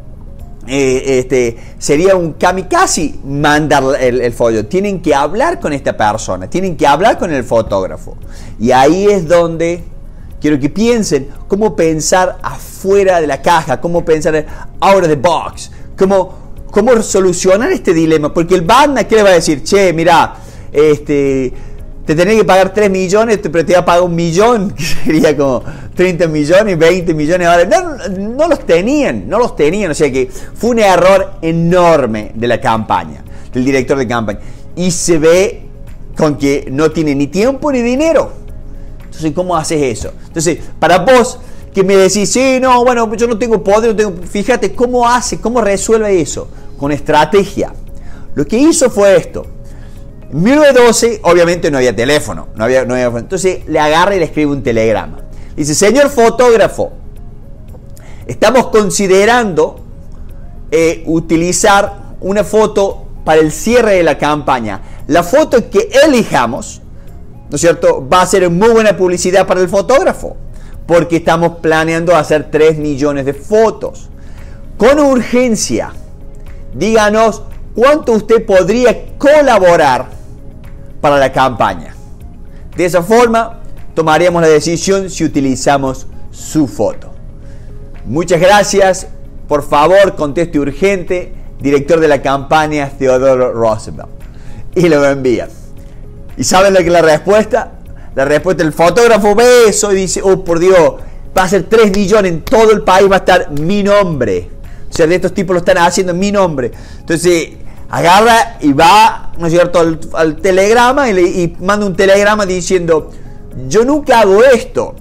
Eh, este, sería un kamikaze mandar el, el folleto. Tienen que hablar con esta persona, tienen que hablar con el fotógrafo. Y ahí es donde quiero que piensen cómo pensar afuera de la caja, cómo pensar out of the box, cómo, cómo solucionar este dilema. Porque el banda, ¿qué le va a decir? Che, mira, este, te tenés que pagar tres millones, pero te va a pagar un millón, que sería como treinta millones, veinte millones de dólares. No, no los tenían, no los tenían. O sea que fue un error enorme de la campaña, del director de campaña. Y se ve con que no tiene ni tiempo ni dinero. Entonces, ¿cómo haces eso? Entonces, para vos que me decís, sí, no, bueno, yo no tengo poder, no tengo... Fíjate, ¿cómo hace? ¿Cómo resuelve eso? Con estrategia. Lo que hizo fue esto. En mil novecientos doce, obviamente no había teléfono, no había, no había, entonces le agarra y le escribe un telegrama. Dice, señor fotógrafo, estamos considerando eh, utilizar una foto para el cierre de la campaña. La foto que elijamos, ¿no es cierto?, va a ser muy buena publicidad para el fotógrafo, porque estamos planeando hacer tres millones de fotos. Con urgencia, díganos cuánto usted podría colaborar para la campaña. De esa forma, tomaríamos la decisión si utilizamos su foto. Muchas gracias. Por favor, conteste urgente. Director de la campaña, Theodore Roosevelt. Y lo envía. ¿Y saben lo que es la respuesta? La respuesta, el fotógrafo ve eso y dice, oh, por Dios, va a ser tres millones, en todo el país va a estar mi nombre. O sea, de estos tipos lo están haciendo en mi nombre. Entonces, agarra y va, ¿no es cierto?, al, al telegrama y, le, y manda un telegrama diciendo, yo nunca hago esto,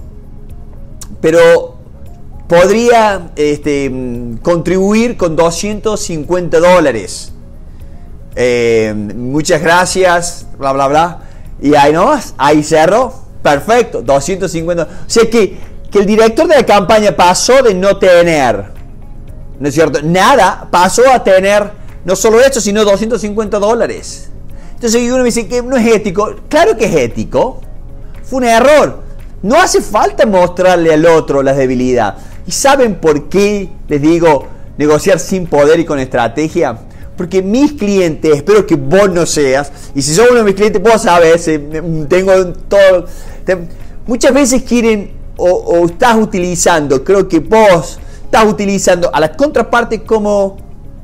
pero podría este, contribuir con doscientos cincuenta dólares. Eh, muchas gracias, bla, bla, bla. Y ahí nomás, ahí cerró. Perfecto, doscientos cincuenta. O sea que, que el director de la campaña pasó de no tener, ¿no es cierto?, nada, pasó a tener no solo esto, sino doscientos cincuenta dólares. Entonces uno me dice que no es ético. Claro que es ético. Fue un error. No hace falta mostrarle al otro la debilidad. ¿Y saben por qué les digo negociar sin poder y con estrategia? Porque mis clientes, espero que vos no seas, y si sos uno de mis clientes, vos sabés, tengo todo. Muchas veces quieren, o, o estás utilizando, creo que vos estás utilizando a la contraparte como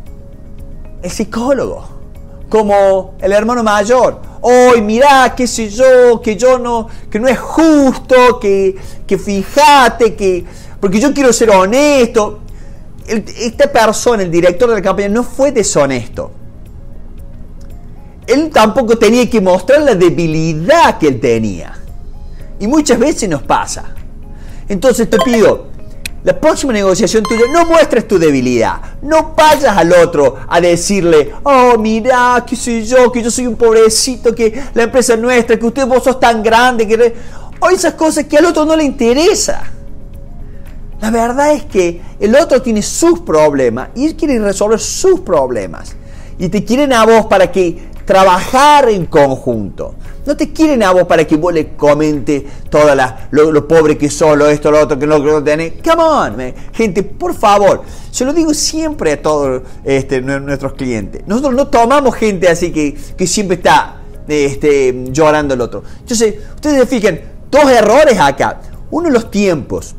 el psicólogo, como el hermano mayor. Hoy, mirá, qué sé yo, que yo no, que no es justo, que, que fíjate, que, porque yo quiero ser honesto. El, esta persona, el director de la campaña, no fue deshonesto. Él tampoco tenía que mostrar la debilidad que él tenía. Y muchas veces nos pasa. Entonces te pido, la próxima negociación tuya, no muestres tu debilidad. No vayas al otro a decirle, oh, mirá, qué sé yo, que yo soy un pobrecito, que la empresa es nuestra, que usted vos sos tan grande, que... o esas cosas que al otro no le interesa. La verdad es que el otro tiene sus problemas y él quiere resolver sus problemas. Y te quieren a vos para que trabajar en conjunto. No te quieren a vos para que vos le comente toda la, lo, lo pobre que sos, lo esto, lo otro, que no lo tenés. Come on, man. Gente, por favor. Se lo digo siempre a todos este, nuestros clientes. Nosotros no tomamos gente así que, que siempre está este, llorando el otro. Entonces, ustedes se fijan, dos errores acá. Uno, los tiempos.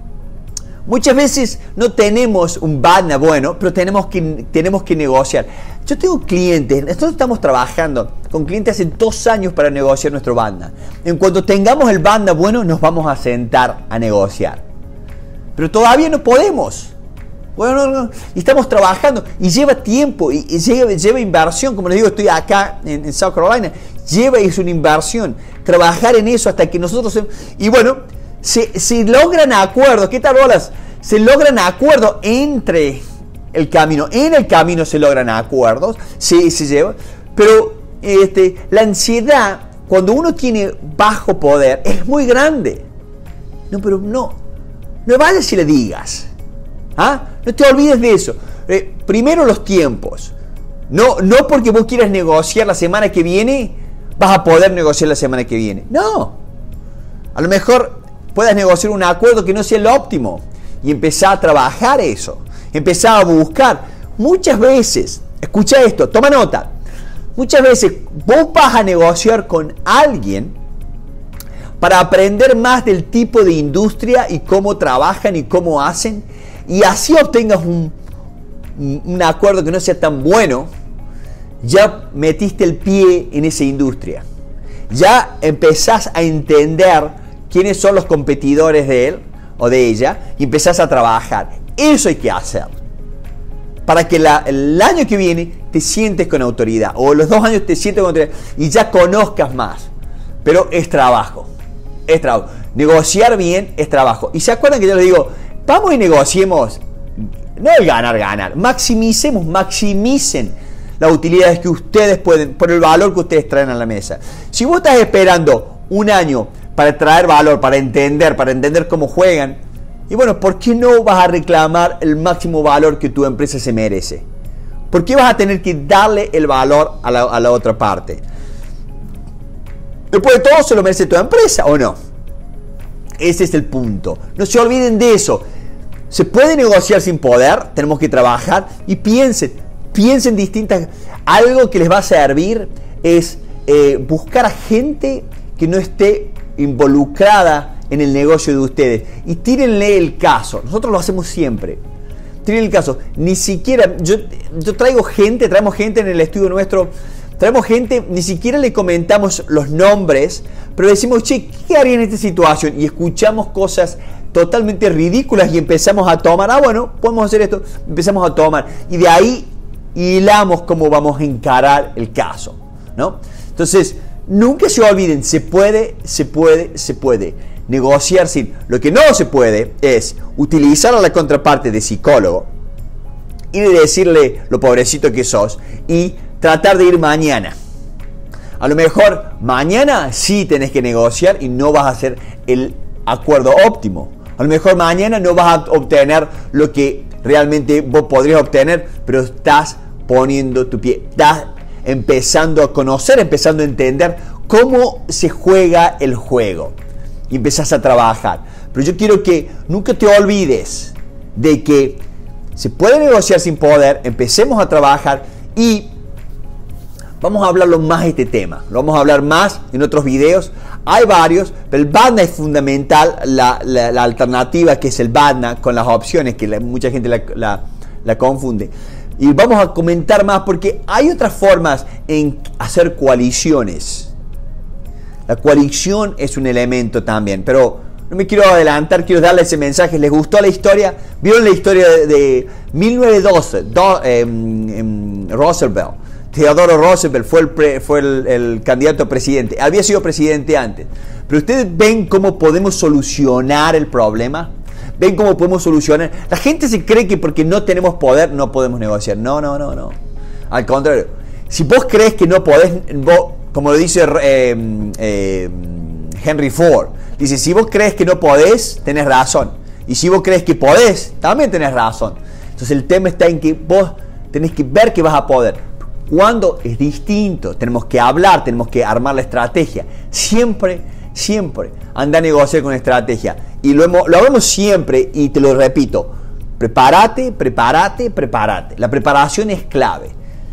Muchas veces no tenemos un BADNA bueno, pero tenemos que, tenemos que negociar. Yo tengo clientes, nosotros estamos trabajando con clientes hace dos años para negociar nuestro BADNA. En cuanto tengamos el BADNA bueno, nos vamos a sentar a negociar. Pero todavía no podemos. Bueno, no, no. Y estamos trabajando y lleva tiempo y, y lleva, lleva inversión. Como les digo, estoy acá en, en South Carolina. Lleva es una inversión. Trabajar en eso hasta que nosotros... Y bueno... Se, se logran acuerdos, ¿qué tal bolas? Se logran acuerdos entre el camino, en el camino se logran acuerdos, se, se lleva, pero este, la ansiedad, cuando uno tiene bajo poder, es muy grande. No, pero no, no vayas y le digas, ¿ah? No te olvides de eso. Eh, primero los tiempos, no, no porque vos quieras negociar la semana que viene, vas a poder negociar la semana que viene, no, a lo mejor... puedas negociar un acuerdo que no sea el óptimo y empezar a trabajar eso, empezar a buscar. Muchas veces, escucha esto, toma nota, muchas veces vos vas a negociar con alguien para aprender más del tipo de industria y cómo trabajan y cómo hacen, y así obtengas un, un acuerdo que no sea tan bueno, ya metiste el pie en esa industria, ya empezás a entender quiénes son los competidores de él o de ella y empezás a trabajar. Eso hay que hacer para que la, el año que viene te sientes con autoridad, o los dos años te sientes con autoridad y ya conozcas más. Pero es trabajo, es trabajo. Negociar bien es trabajo. Y se acuerdan que yo les digo, vamos y negociemos, no el ganar, ganar, maximicemos, maximicen las utilidades que ustedes pueden, por el valor que ustedes traen a la mesa. Si vos estás esperando un año para traer valor, para entender, para entender cómo juegan, y bueno, ¿por qué no vas a reclamar el máximo valor que tu empresa se merece? ¿Por qué vas a tener que darle el valor a la, a la otra parte? Después de todo, ¿se lo merece tu empresa o no? Ese es el punto. No se olviden de eso. Se puede negociar sin poder, tenemos que trabajar y piensen, piensen distintas. Algo que les va a servir es eh, buscar a gente que no esté involucrada en el negocio de ustedes y tírenle el caso. Nosotros lo hacemos siempre. Tírenle el caso. Ni siquiera, yo, yo traigo gente, traemos gente en el estudio nuestro, traemos gente, ni siquiera le comentamos los nombres, pero decimos, che, ¿qué haría en esta situación? Y escuchamos cosas totalmente ridículas y empezamos a tomar, ah, bueno, podemos hacer esto, empezamos a tomar. Y de ahí hilamos cómo vamos a encarar el caso, ¿no? Entonces, nunca se olviden, se puede, se puede, se puede negociar sin. Lo que no se puede es utilizar a la contraparte de psicólogo y decirle lo pobrecito que sos y tratar de ir mañana. A lo mejor mañana sí tenés que negociar y no vas a hacer el acuerdo óptimo. A lo mejor mañana no vas a obtener lo que realmente vos podrías obtener, pero estás poniendo tu pie, estás empezando a conocer, empezando a entender cómo se juega el juego y empezás a trabajar. Pero yo quiero que nunca te olvides de que se puede negociar sin poder. Empecemos a trabajar y vamos a hablarlo más de este tema, lo vamos a hablar más en otros videos. Hay varios, pero el BADNA es fundamental, la, la, la alternativa que es el BADNA con las opciones que la, mucha gente la, la, la confunde. Y vamos a comentar más porque hay otras formas en hacer coaliciones. La coalición es un elemento también, pero no me quiero adelantar, quiero darle ese mensaje. ¿Les gustó la historia? ¿Vieron la historia de, de mil novecientos doce? Do, eh, eh, Roosevelt, Theodore Roosevelt fue, el, pre, fue el, el candidato a presidente. Había sido presidente antes. Pero ustedes ven cómo podemos solucionar el problema. ¿Ven cómo podemos solucionar? La gente se cree que porque no tenemos poder no podemos negociar. No, no, no, no. Al contrario. Si vos crees que no podés, vos, como lo dice eh, eh, Henry Ford, dice, si vos crees que no podés, tenés razón. Y si vos crees que podés, también tenés razón. Entonces el tema está en que vos tenés que ver que vas a poder. Cuando es distinto, tenemos que hablar, tenemos que armar la estrategia. Siempre, siempre anda a negociar con estrategia. Y lo, hemos, lo hablamos siempre y te lo repito. Prepárate, prepárate, prepárate. La preparación es clave.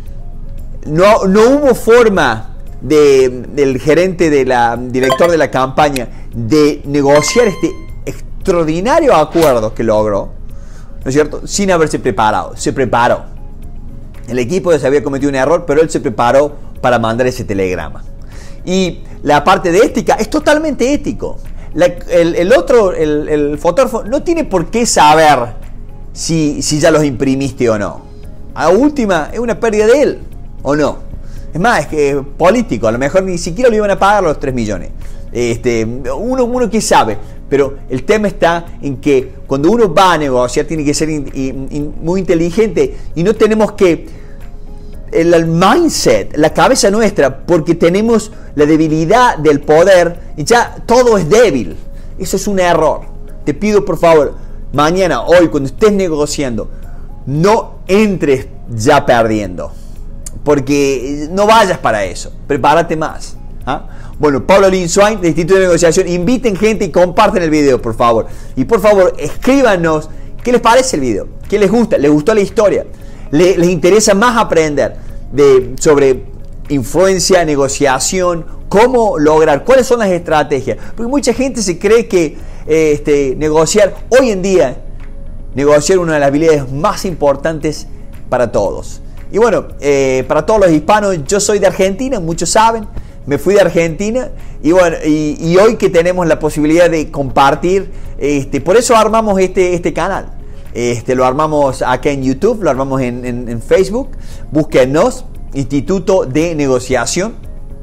No, no hubo forma de, del gerente, de la, director de la campaña, de negociar este extraordinario acuerdo que logró, ¿no es cierto?, sin haberse preparado. Se preparó. El equipo se había cometido un error, pero él se preparó para mandar ese telegrama. Y la parte de ética es totalmente ético. La, el, el otro, el, el fotógrafo, no tiene por qué saber si, si ya los imprimiste o no. A última, es una pérdida de él, ¿o no? Es más, es que es político, a lo mejor ni siquiera lo iban a pagar los tres millones. Este, uno, uno que sabe, pero el tema está en que cuando uno va a negociar tiene que ser in, in, in, muy inteligente, y no tenemos que el, el mindset, la cabeza nuestra, porque tenemos la debilidad del poder y ya todo es débil. Eso es un error. Te pido por favor, mañana, hoy, cuando estés negociando, no entres ya perdiendo, porque no vayas para eso. Prepárate más. ¿Ah? Bueno, Pablo Linswain, del Instituto de Negociación. Inviten gente y comparten el video, por favor. Y por favor, escríbanos qué les parece el video, qué les gusta, les gustó la historia, les, les interesa más aprender de, sobre influencia, negociación, cómo lograr, cuáles son las estrategias. Porque mucha gente se cree que eh, este, negociar, hoy en día, negociar es una de las habilidades más importantes para todos. Y bueno, eh, para todos los hispanos, yo soy de Argentina, muchos saben. Me fui de Argentina y bueno, y, y hoy que tenemos la posibilidad de compartir, este, por eso armamos este, este canal. Este, lo armamos acá en YouTube, lo armamos en, en, en Facebook. Búsquennos, Instituto de Negociación.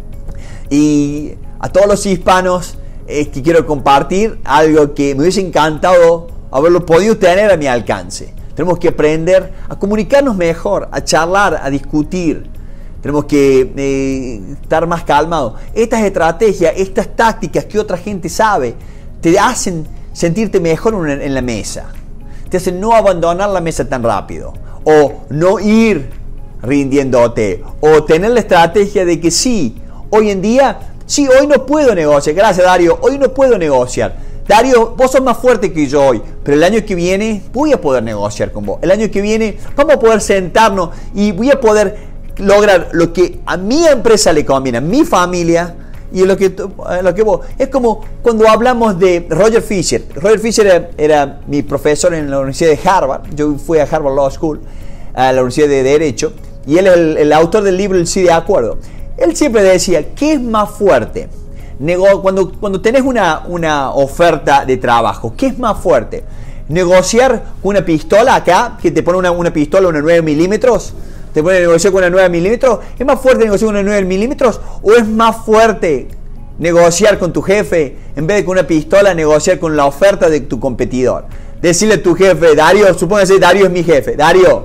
Y a todos los hispanos eh, que quiero compartir algo que me hubiese encantado haberlo podido tener a mi alcance. Tenemos que aprender a comunicarnos mejor, a charlar, a discutir. Tenemos que eh, estar más calmados. Estas estrategias, estas tácticas que otra gente sabe, te hacen sentirte mejor en la mesa. Te hacen no abandonar la mesa tan rápido. O no ir rindiéndote. O tener la estrategia de que sí, hoy en día, sí, hoy no puedo negociar. Gracias, Dario. Hoy no puedo negociar. Dario, vos sos más fuerte que yo hoy, pero el año que viene voy a poder negociar con vos. El año que viene vamos a poder sentarnos y voy a poder lograr lo que a mi empresa le conviene, a mi familia y lo que, lo que vos. Es como cuando hablamos de Roger Fisher. Roger Fisher era, era mi profesor en la Universidad de Harvard. Yo fui a Harvard Law School, a la Universidad de Derecho, y él es el, el autor del libro El Sí de Acuerdo. Él siempre decía, ¿qué es más fuerte? Nego, cuando, cuando tenés una, una oferta de trabajo, ¿qué es más fuerte? ¿Negociar con una pistola acá, que te pone una, una pistola, una nueve milímetros? ¿Te pone a negociar con una nueve milímetros? ¿Es más fuerte negociar con una nueve milímetros? ¿O es más fuerte negociar con tu jefe, en vez de con una pistola, negociar con la oferta de tu competidor? Decirle a tu jefe, Dario, supóngase Dario es mi jefe, Dario,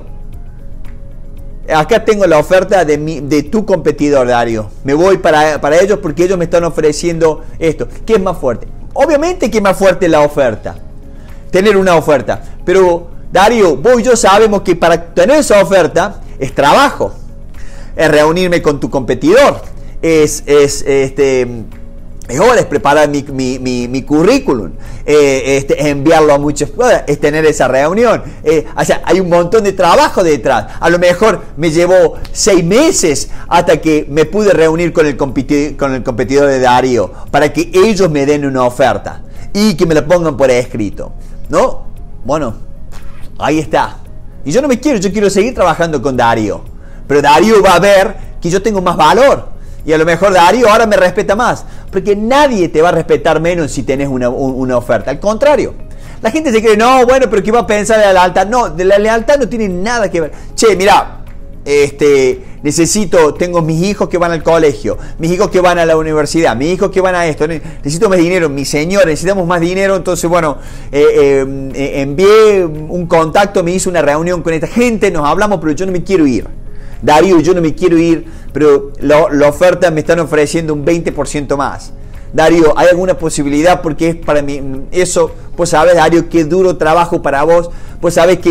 acá tengo la oferta de, mi, de tu competidor, Dario. Me voy para, para ellos porque ellos me están ofreciendo esto. ¿Qué es más fuerte? Obviamente que es más fuerte la oferta. Tener una oferta. Pero, Dario, vos y yo sabemos que para tener esa oferta es trabajo. Es reunirme con tu competidor. Es, es este... Es hora, es preparar mi, mi, mi, mi currículum, eh, este, enviarlo a muchas cosas, es tener esa reunión. Eh, o sea, hay un montón de trabajo detrás. A lo mejor me llevó seis meses hasta que me pude reunir con el, competi- con el competidor de Dario para que ellos me den una oferta y que me la pongan por escrito, ¿no? Bueno, ahí está. Y yo no me quiero, yo quiero seguir trabajando con Dario. Pero Dario va a ver que yo tengo más valor. Y a lo mejor Dario ahora me respeta más. Porque nadie te va a respetar menos si tenés una, una oferta. Al contrario. La gente se cree, no, bueno, pero ¿qué va a pensar de la lealtad? No, de la lealtad no tiene nada que ver. Che, mira, este, necesito, tengo mis hijos que van al colegio, mis hijos que van a la universidad, mis hijos que van a esto, necesito más dinero, mi señor, necesitamos más dinero, entonces bueno, eh, eh, envié un contacto, me hizo una reunión con esta gente, nos hablamos, pero yo no me quiero ir. Dario, yo no me quiero ir, pero la, la oferta me están ofreciendo un veinte por ciento más. Dario, ¿hay alguna posibilidad? Porque es para mí eso, pues sabes, Dario, qué duro trabajo para vos, pues sabes que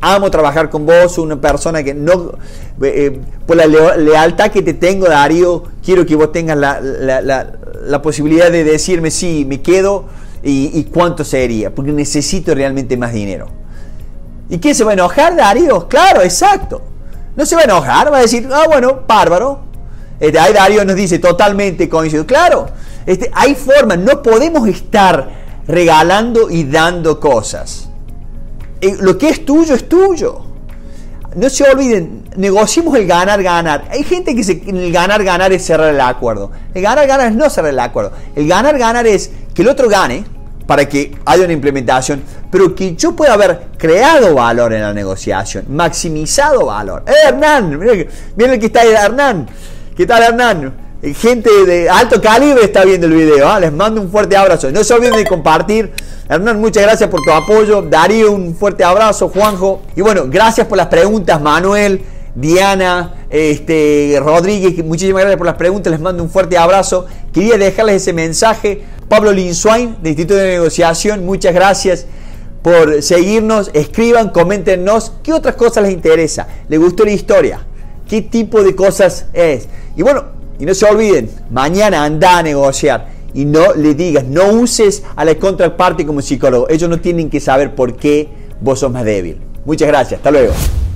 amo trabajar con vos, soy una persona que no, eh, por la lealtad que te tengo, Darío, quiero que vos tengas la, la, la, la posibilidad de decirme sí, me quedo y, y cuánto sería, porque necesito realmente más dinero. ¿Y qué, se va a enojar, Darío? Claro, exacto. No se va a enojar, va a decir, ah, bueno, bárbaro. Este, ahí Darío nos dice, totalmente coincido. Claro, este, hay formas, no podemos estar regalando y dando cosas. Eh, lo que es tuyo es tuyo. No se olviden, negociemos el ganar-ganar. Hay gente que se, el ganar-ganar es cerrar el acuerdo. El ganar-ganar es no cerrar el acuerdo. El ganar-ganar es que el otro gane para que haya una implementación, pero que yo pueda haber creado valor en la negociación, maximizado valor. ¡Eh, Hernán! Mira, mira el que está ahí, Hernán. ¿Qué tal, Hernán? Gente de alto calibre está viendo el video, ¿eh? Les mando un fuerte abrazo. No se olviden de compartir. Hernán, muchas gracias por tu apoyo. Darío, un fuerte abrazo. Juanjo. Y bueno, gracias por las preguntas, Manuel, Diana, este, Rodríguez. Muchísimas gracias por las preguntas. Les mando un fuerte abrazo. Quería dejarles ese mensaje. Pablo Linsuain, de Instituto de Negociación, muchas gracias por seguirnos. Escriban, coméntenos qué otras cosas les interesa. ¿Les gustó la historia? ¿Qué tipo de cosas es? Y bueno, y no se olviden, mañana anda a negociar y no le digas, no uses a la contraparte como psicólogo. Ellos no tienen que saber por qué vos sos más débil. Muchas gracias, hasta luego.